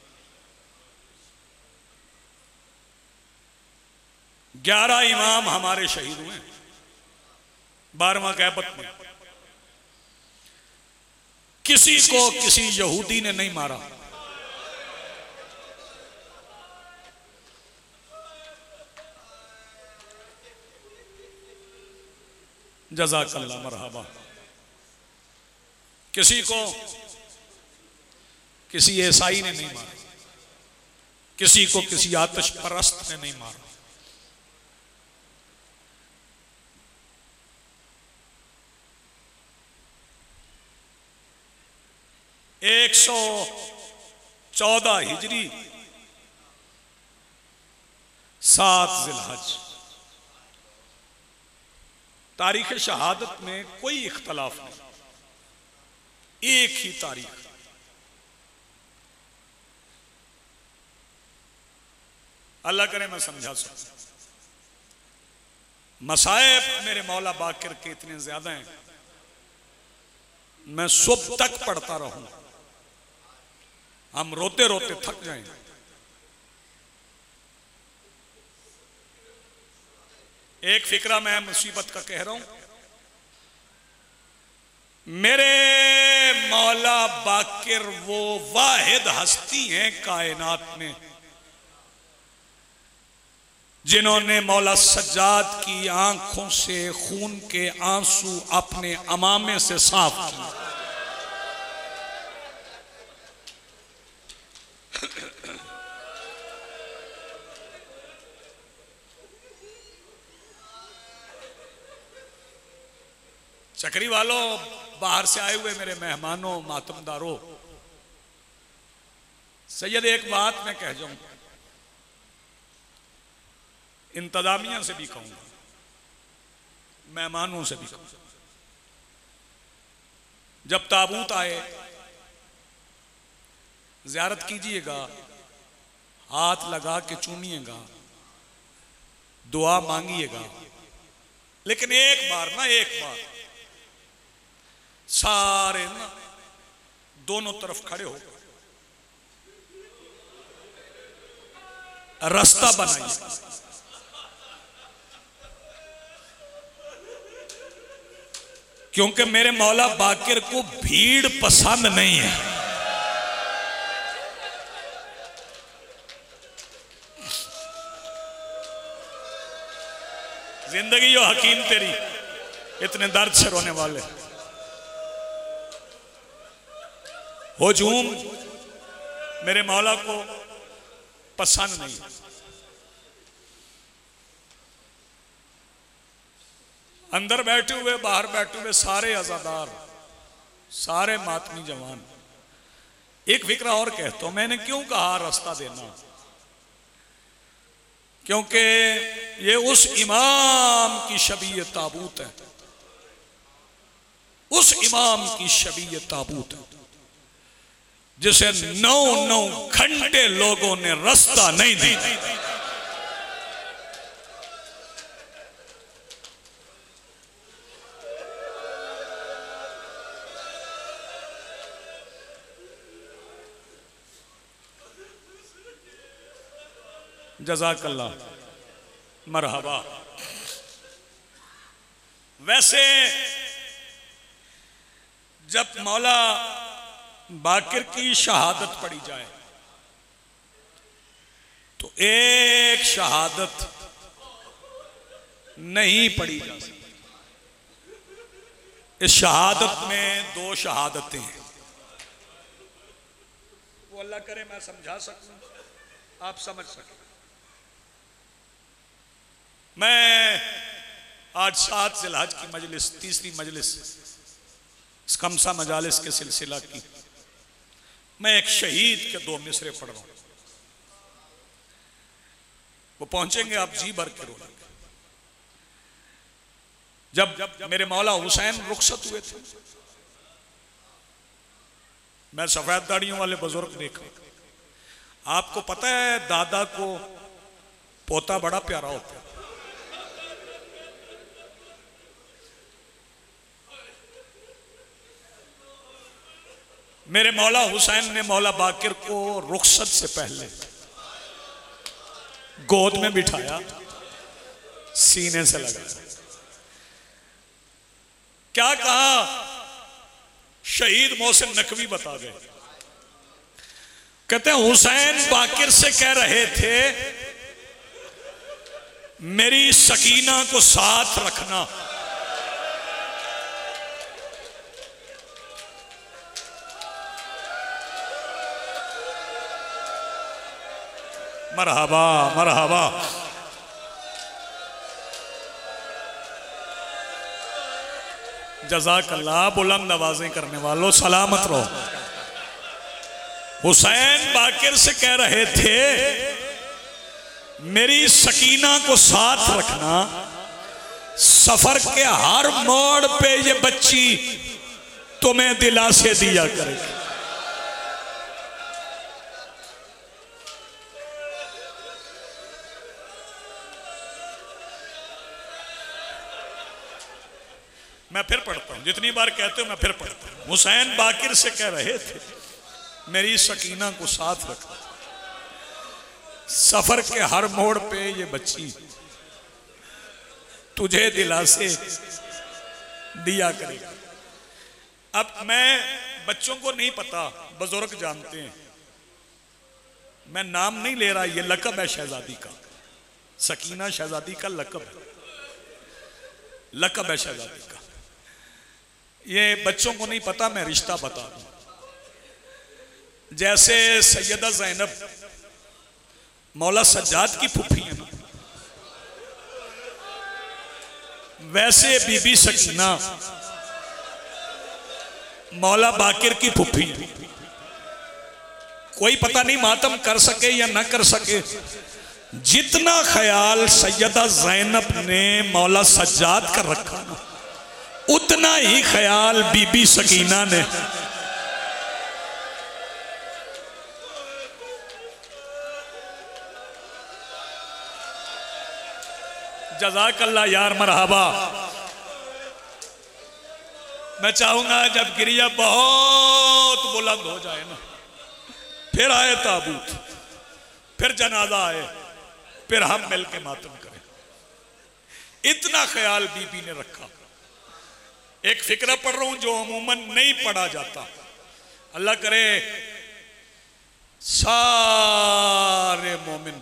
ग्यारह इमाम हमारे शहीद हुए बारहवां गैबत में। किसी को किसी यहूदी ने नहीं मारा। जज़ाकल्लाह मरहबा। किसी को किसी ईसाई ने नहीं मारा, किसी को किसी आतिश परस्त ने नहीं मारा। एक सौ चौदह हिजरी सात जिलहज। तारीख शहादत में कोई इख्तलाफ नहीं, एक ही तारीख। अल्लाह करे मैं समझा सकूं। मसाइब मेरे मौला बाकिर के इतने ज्यादा हैं, मैं सुबह तक पढ़ता रहूं, हम रोते रोते थक जाएं। एक फिक्रा मैं मुसीबत का कह रहा हूं। मेरे मौला बाकिर वो वाहिद हस्ती हैं कायनात में जिन्होंने मौला सज्जाद की आंखों से खून के आंसू अपने अमामे से साफ किए। चक्री वालों, बाहर से आए हुए मेरे मेहमानों, मातमदारों, सैयद एक बात मैं कह जाऊं, इंतजामिया से भी कहूंगा, मेहमानों से भी कहूंगा, जब ताबूत आए ज़ियारत कीजिएगा, हाथ लगा के चूमिएगा, दुआ मांगिएगा, लेकिन एक बार ना एक बार सारे ना दोनों तरफ खड़े हो रास्ता बनाइए। क्योंकि मेरे मौला बाकिर को भीड़ पसंद नहीं है। जिंदगी यो हकीम तेरी, इतने दर्द से रोने वाले हुजूम मेरे मौला को पसंद नहीं। अंदर बैठे हुए, बाहर बैठे हुए सारे अज़ादार, सारे मातमी जवान। एक फिक्रा और कहता हूं, मैंने क्यों कहा रास्ता देना, क्योंकि ये उस इमाम की शबीय ताबूत है, उस इमाम की शबीय ताबूत है जिसे नौ नौ घंटे लोगों ने रास्ता नहीं दी। जज़ाकल्लाह, मरहबा। वैसे जब मौला बाकिर की शहादत पढ़ी जाए तो एक शहादत नहीं पढ़ी जा सकती। इस शहादत में दो शहादतें हैं। वो अल्लाह करे मैं समझा सकूं, आप समझ सकें। मैं आज सात जिलहज की मजलिस, तीसरी मजलिस स्कमसा मजालिस के सिलसिला की, मैं एक शहीद के दो मिसरे पढ़ रहा हूं। वो पहुंचेंगे आप जी भर के रोएंगे। जब जब मेरे मौला हुसैन रुखसत हुए थे, मैं सफेद दाढ़ियों वाले बुजुर्ग देखा। आपको पता है दादा को पोता बड़ा प्यारा होता है। मेरे मौला हुसैन ने मौला बाकिर को रुखसत से पहले गोद में बिठाया, सीने से लगाया। क्या कहा? शहीद मोहसिन नकवी बता गए, कहते हैं हुसैन बाकिर से कह रहे थे मेरी सकीना को साथ रखना। मरहबा मरहबा। जज़ाकल्लाह। बुलंद आवाजें करने वालों सलामत रहो। हुसैन बाकिर से कह रहे थे मेरी सकीना को साथ रखना, सफर के हर मोड़ पे ये बच्ची तुम्हें दिलासे दिया करेगी। मैं फिर पढ़ता हूं, जितनी बार कहते हो मैं फिर पढ़ता हूं। हुसैन बाकिर से कह रहे थे मेरी सकीना को साथ रखना, सफर के हर मोड़ पे ये बच्ची तुझे दिलासे दिया करेगी। अब मैं बच्चों को नहीं पता, बुजुर्ग जानते हैं, मैं नाम नहीं ले रहा, ये लकब है शहजादी का। सकीना शहजादी का लकब है, लकब है शहजादी का। ये बच्चों को नहीं पता, मैं रिश्ता बता दूं। जैसे सैयदा ज़ैनब मौला सज्जाद की फूफी है, वैसे बीबी सकीना मौला बाकिर की फूफी है। कोई पता नहीं मातम कर सके या ना कर सके, जितना ख्याल सैयदा ज़ैनब ने मौला सज्जाद का रखा ना, उतना ही ख्याल बीबी सकीना ने जज़ाकल्लाह यार मरहबा। मैं चाहूंगा जब गिरिया बहुत बुलंद हो जाए ना, फिर आए ताबूत, फिर जनाजा आए, फिर हम मिल के मातम करें। इतना ख्याल बीबी ने रखा। एक फिक्रा पढ़ रहा हूं जो अमूमन नहीं पढ़ा जाता, अल्लाह करे सारे मोमिन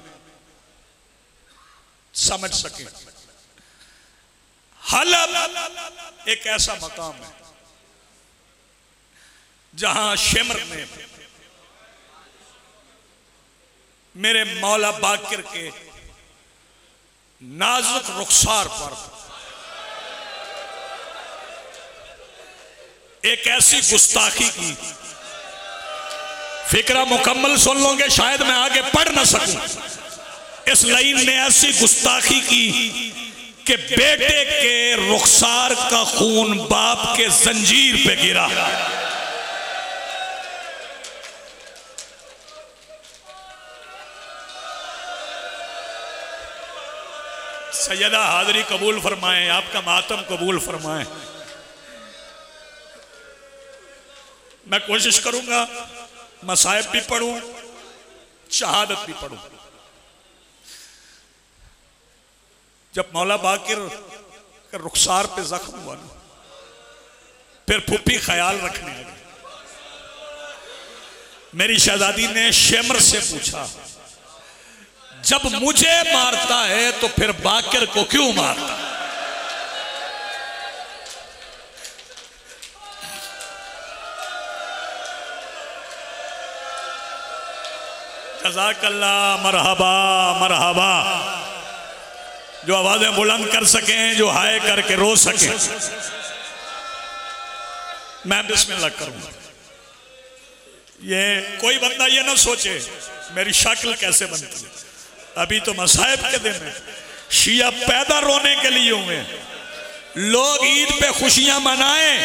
समझ सके। हलब एक ऐसा मकाम है जहां शिमर ने मेरे मौला बाकिर के नाजुक रुखसार पर एक ऐसी गुस्ताखी की, फिक्रा मुकम्मल सुन लोगे शायद मैं आगे पढ़ ना सकूं। इस लाइन ने ऐसी गुस्ताखी की कि बेटे के रुखसार का खून बाप के जंजीर पे गिरा। सैयदा हाजरी कबूल फरमाएं, आपका मातम कबूल फरमाएं। मैं कोशिश करूंगा मसाइब भी पढ़ूं, शहादत भी पढ़ूं। जब मौला बाकिर का रुखसार पे जख्म हुआ ना, फिर फूफी ख्याल रखने लगी। मेरी शहजादी ने शेमर से पूछा, जब मुझे मारता है तो फिर बाकिर को क्यों मारता? जज़ाकल्लाह, मरहबा मरहबा। जो आवाजें बुलंद कर सकें, जो हाय करके रो सकें। मैं बिस्मिल्लाह करूंगा। ये कोई बंदा ये ना सोचे मेरी शक्ल कैसे बनती है, अभी तो मसाइब के दिन है। शिया पैदा रोने के लिए हुए, लोग ईद पे खुशियां मनाएं,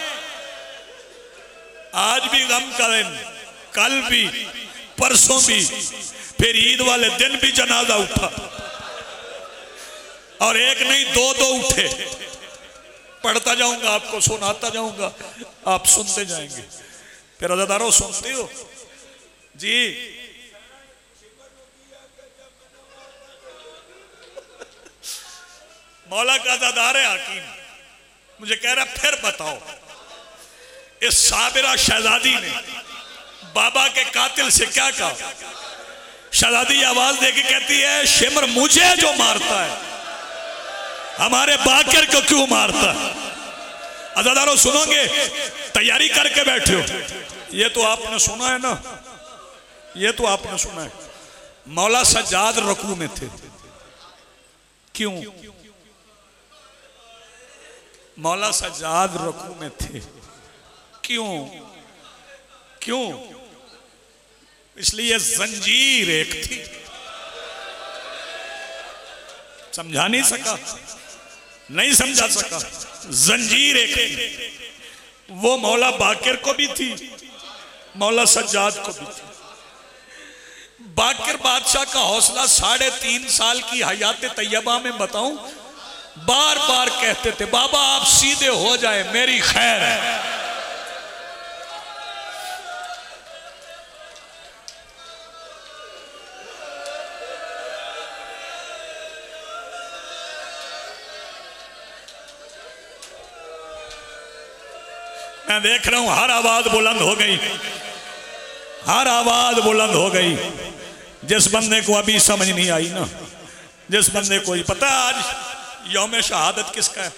आज भी गम करें, कल भी, परसों भी, फिर ईद वाले दिन भी जनाजा उठा, और एक नहीं दो दो उठे। पढ़ता जाऊंगा, आपको सुनाता जाऊंगा, आप सुनते जाएंगे। फिर अज़ादारों सुनते हो जी? मौला का अज़ादार है हकीम, मुझे कह रहा फिर बताओ, इस साबिरा शहजादी ने बाबा के कातिल से क्या कहा? शहजादी आवाज देके कहती है, शिमर मुझे जो मारता है हमारे बाकिर को क्यों मारता है? अज़ादारों सुनोगे, तैयारी करके बैठे हो। ये तो आपने सुना है ना, ये तो आपने सुना है। मौला सज्जाद रकू में थे, क्यों? मौला सज्जाद रकू में थे, क्यों? क्यों? इसलिए जंजीर एक थी। समझा नहीं सका, नहीं समझा सका। जंजीर एक थी, वो मौला बाकिर को भी थी, मौला सज्जाद को भी थी। बाकिर बादशाह का हौसला साढ़े तीन साल की हयात तैयबा में बताऊं, बार बार कहते थे बाबा आप सीधे हो जाए, मेरी खैर है। मैं देख रहा हूं हर आवाज बुलंद हो गई, हर आवाज बुलंद हो गई। जिस बंदे को अभी समझ नहीं आई ना, जिस बंदे को पता आज यौम शहादत किसका है,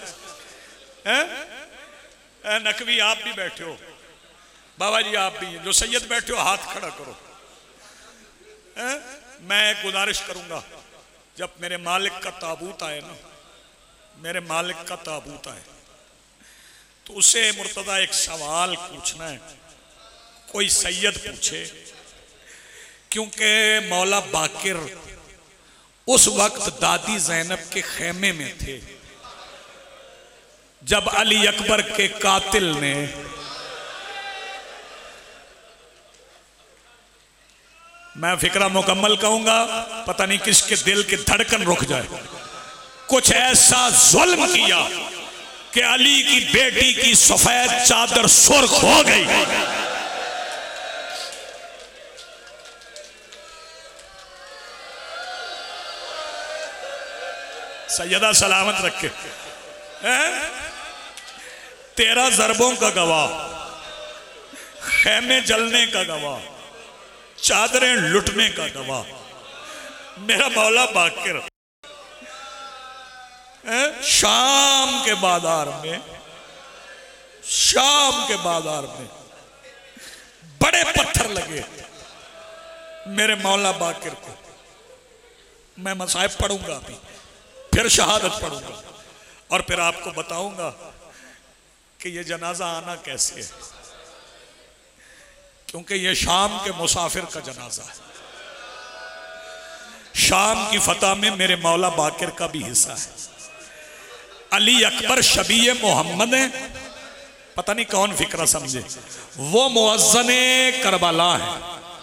है? नकवी आप भी बैठे हो, बाबा जी आप भी, जो सैयद बैठे हो हाथ खड़ा करो। है? मैं गुजारिश करूंगा जब मेरे मालिक का ताबूत आए ना, मेरे मालिक का ताबूत आए तो उसे मुर्तदा एक सवाल पूछना है, कोई सैयद पूछे, क्योंकि मौला बाकिर उस वक्त दादी ज़ैनब के खेमे में थे जब अली अकबर के कातिल ने मैं फिक्रा मुकम्मल कहूंगा, पता नहीं किसके दिल की धड़कन रुक जाए, कुछ ऐसा जुल्म किया कि अली की बेटी की सफेद चादर सुर्ख हो गई। सैयदा सलामत रखे, तेरह जरबों का गवाह, खेमे जलने का गवाह, चादरें लुटने का गवाह मेरा मौला बाकिर शाम के बाजार में, शाम के बाजार में बड़े पत्थर लगे मेरे मौला बाकिर को। मैं मसाइब पढ़ूंगा अभी, फिर शहादत पढ़ूंगा और फिर आपको बताऊंगा कि ये जनाजा आना कैसे है, क्योंकि ये शाम के मुसाफिर का जनाजा है। शाम की फतह में मेरे मौला बाकिर का भी हिस्सा है। अली अकबर शबीए मोहम्मद है, पता नहीं कौन फिक्रा समझे, वो मुअज्जने करबला है।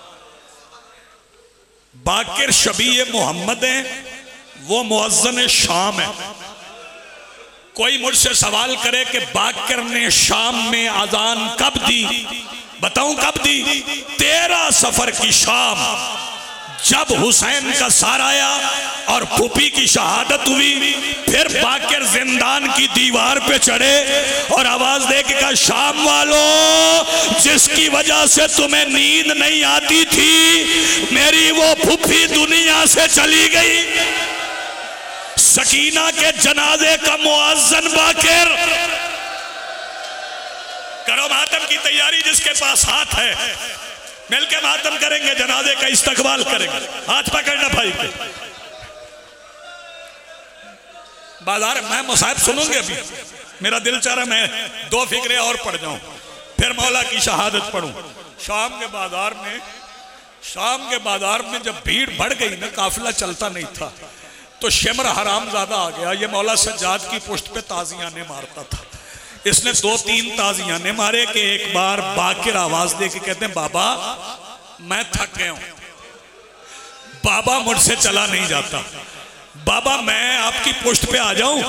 बाकिर शबीए मोहम्मद है, वो मुअज्जने शाम है। कोई मुझसे सवाल करे कि बाकिर ने शाम में अजान कब दी, बताऊं कब दी? तेरह सफर की शाम, जब हुसैन का सार आया और फूफी की शहादत हुई, फिर बाकिर जिंदान की दीवार पे चढ़े और आवाज दे के कहा, शाम वालों, जिसकी वजह से तुम्हें नींद नहीं आती थी, मेरी वो फूफी दुनिया से चली गई। सकीना के जनाजे का मुअज्जन बाकिर। करो मातम की तैयारी, जिसके पास हाथ है मिलके मातम करेंगे, जनाजे का इस्तकबाल करेंगे। हाथ पकड़ना भाई के। बाजार मैं मुसाहिब सुनूंगे अभी, मेरा दिल चाह रहा मैं दो फिक्रे और पढ़ जाऊं, फिर मौला की शहादत पढ़ूं। शाम के बाजार में, शाम के बाजार में जब भीड़ बढ़ गई ना, काफिला चलता नहीं था, तो शेमर हरामजादा आ गया। ये मौला सज्जाद की पुष्ट पे ताजियाने मारता था। इसने दो तीन ताजियाने मारे कि एक बार बाकिर आवाज दे के कहते हैं, बाबा मैं थक गया हूं, बाबा मुझसे चला नहीं जाता, बाबा मैं आपकी पुष्ट पे आ जाऊं?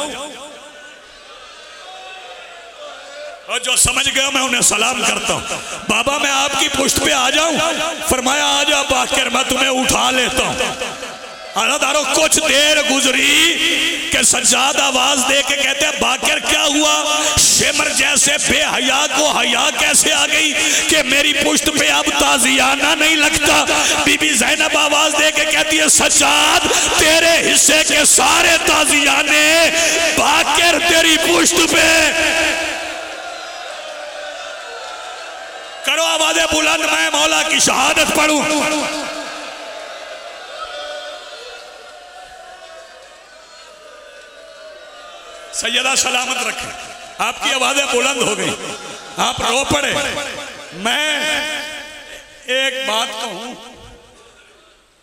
और जो समझ गया मैं उन्हें सलाम करता हूं, बाबा मैं आपकी पुष्ट पे आ जाऊं? फरमाया, आ जा बाकिर, मैं तुम्हें उठा लेता हूं। अनादारो कुछ देर गुजरी कि सज्जाद आवाज दे के कहते हैं, बाकिर क्या हुआ? शेमर जैसे बेहया को हया कैसे आ गई कि मेरी पुष्ट पे अब ताजियाना नहीं लगता? बीबी ज़ैनब आवाज दे के कहती है, सज्जाद तेरे हिस्से के सारे ताजियाने बाकिर तेरी पुष्ट पे। करो आवाज़ें बुलंद, मैं मौला की शहादत पढ़ूं। सैयदा सलामत रखे, आपकी आवाजें बुलंद हो गई, आप रो पड़े। मैं एक बात कहूं,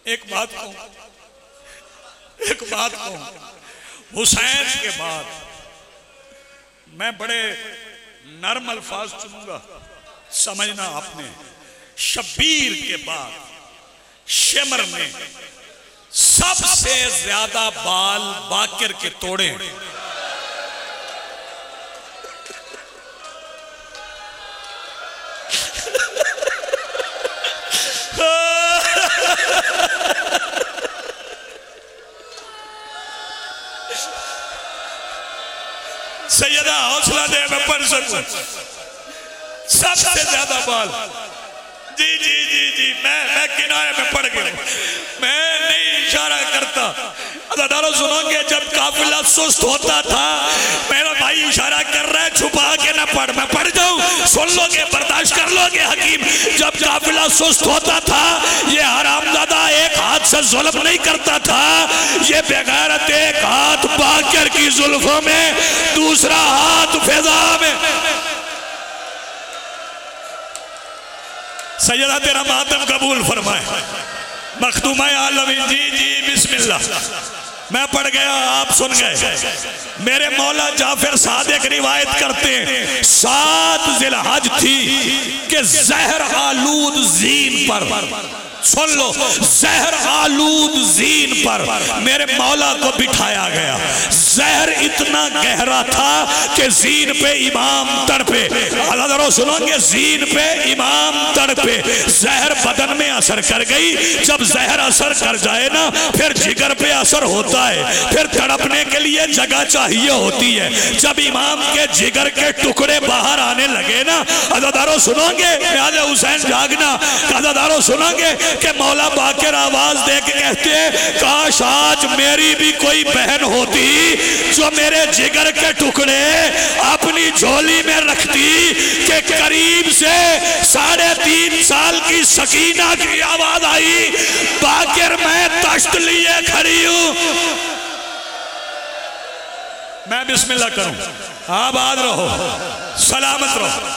एक बात कहूं, एक बात कहूं, हुसैन के बाद मैं बड़े नर्म अल्फाज चुनूंगा, समझना आपने। शब्बीर के बाद शेमर ने सबसे ज्यादा बाल बाकिर के तोड़े। सैयदा हौसला दे, मैं पढ़ सकूं। सबसे ज्यादा बाल, जी जी जी जी मैं मैं किनारे में पड़ गया, मैं नहीं इशारा करता। अदादारों सुनोगे, जब काफिला सुस्त होता था, मेरा भाई इशारा कर रहा है, छुपा के ना पढ़, मैं पढ़ जाऊं, सुन लोगे, बर्दाश्त कर लोगे हकीम। जब काफिला सुस्त होता था, ये हरामजादा एक हाथ से जुल्म नहीं करता था, ये बेगैरत एक हाथ बाकर की जुल्फों में, दूसरा हाथ फिजा में। सैयदा तेरा मातम कबूल फरमाए। मखदूमा आलमीन, जी जी बिस्मिल्लाह। मैं पढ़ गया, आप सुन गए। मेरे मौला जाफर सादिक रिवायत करते हैं, सात जिलहज थी कि जहर आलूद जीन पर, सुन लो, जहर आलूद जीन पर मेरे मौला को बिठाया गया। जहर इतना गहरा था कि जीन पे इमाम तड़पे। अल्लाह सुनोगे, जीन पे इमाम तड़पे। जहर बदन में असर कर गई। जब जहर असर कर जाए ना, फिर जिगर पे असर होता है, फिर तड़पने के लिए जगह चाहिए होती है। जब इमाम के जिगर के टुकड़े बाहर आने लगे ना, अज़ादारों सुनोगे, ख्याल हुसैन जागना, अज़ादारों सुनोगे कि मौला बाकर आवाज दे के कहते हैं, काश आज मेरी भी कोई बहन होती जो मेरे जिगर के टुकड़े अपनी झोली में रखती। कि करीब से साढ़े तीन साल की सकीना की आवाज आई, बाकर मैं तश्त लिए खड़ी हूं। मैं बिस्मिल्लाह करूं, आबाद रहो, सलामत रहो।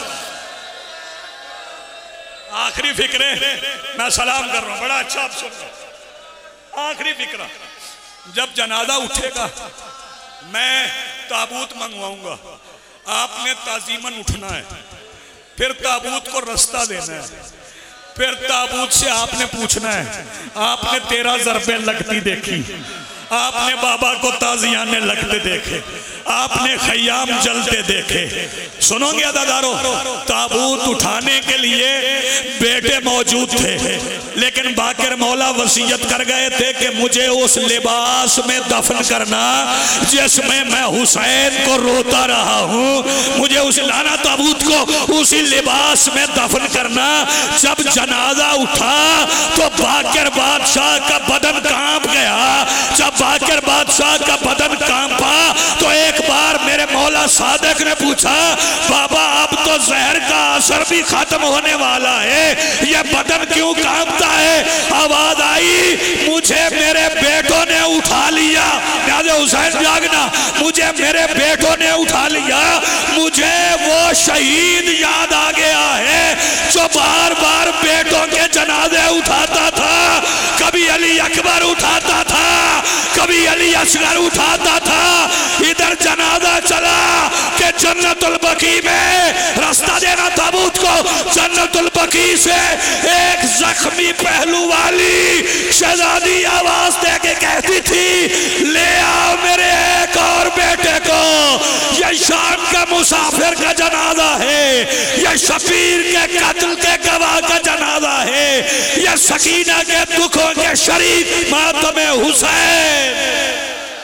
आखिरी फिक्रे मैं सलाम कर रहा हूं, बड़ा अच्छा आप सुन रहे। आखिरी फिक्रा, जब जनाजा उठेगा मैं ताबूत मंगवाऊंगा, आपने ताजीमन उठना है, फिर ताबूत को रास्ता देना है, फिर ताबूत से आपने पूछना है, आपने तेरह ज़रबे लगती देखी, आपने बाबा को ताजियाने लगते देखे, आपने खयाम जलते देखे। सुनोगे अदादारों, ताबूत उठाने के लिए बेटे मौजूद थे, लेकिन बाकर मौला वसीयत कर गए थे कि मुझे उस लिबास में दफन करना जिसमें मैं हुसैन को रोता रहा हूँ। मुझे उस लाना ताबूत को उसी लिबास में दफन करना। जब जनाजा उठा तो बाकर बादशाह का बदन कांप गया। जब बाकर बादशाह का बदन कांपा तो एक बार मेरे मौला सादिक ने पूछा, बाबा अब तो जहर का असर भी खत्म होने वाला है, ये बदन क्यों कांपता है? आवाज आई, मुझे मेरे बेटों ने उठा लिया। याद हुसैन जागना, मुझे मेरे बेटों ने उठा लिया। मुझे वो शहीद याद आ गया है जो बार बार बेटों के जनाजे उठाता था। कभी अली अकबर उठाता था, कभी अली असगर उठाता था। इधर जनाजा चला कि जन्नतुल बकी में रास्ता देना ताबूत को। जन्नतुल बकी से एक जख्मी पहलू वाली शहजादी आवाज दे के कहती थी, ले आओ मेरे एक और बेटे को। यह शाम का मुसाफिर का जनाजा है, यह शबीर के कत्ल के गवाह का जनाजा है, यह सकीना के दुखों के शरीक मातम हुसैन।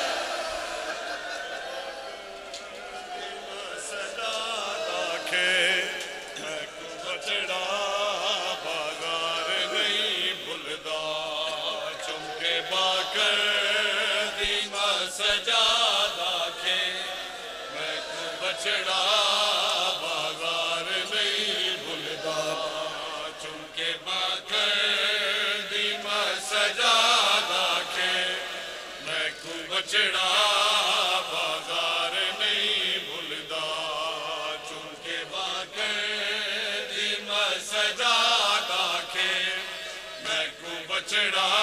बचड़ा बाजार नहीं भूलदा, चुनके बाकर दी मैं सजा दाखे, मैं को बचड़ा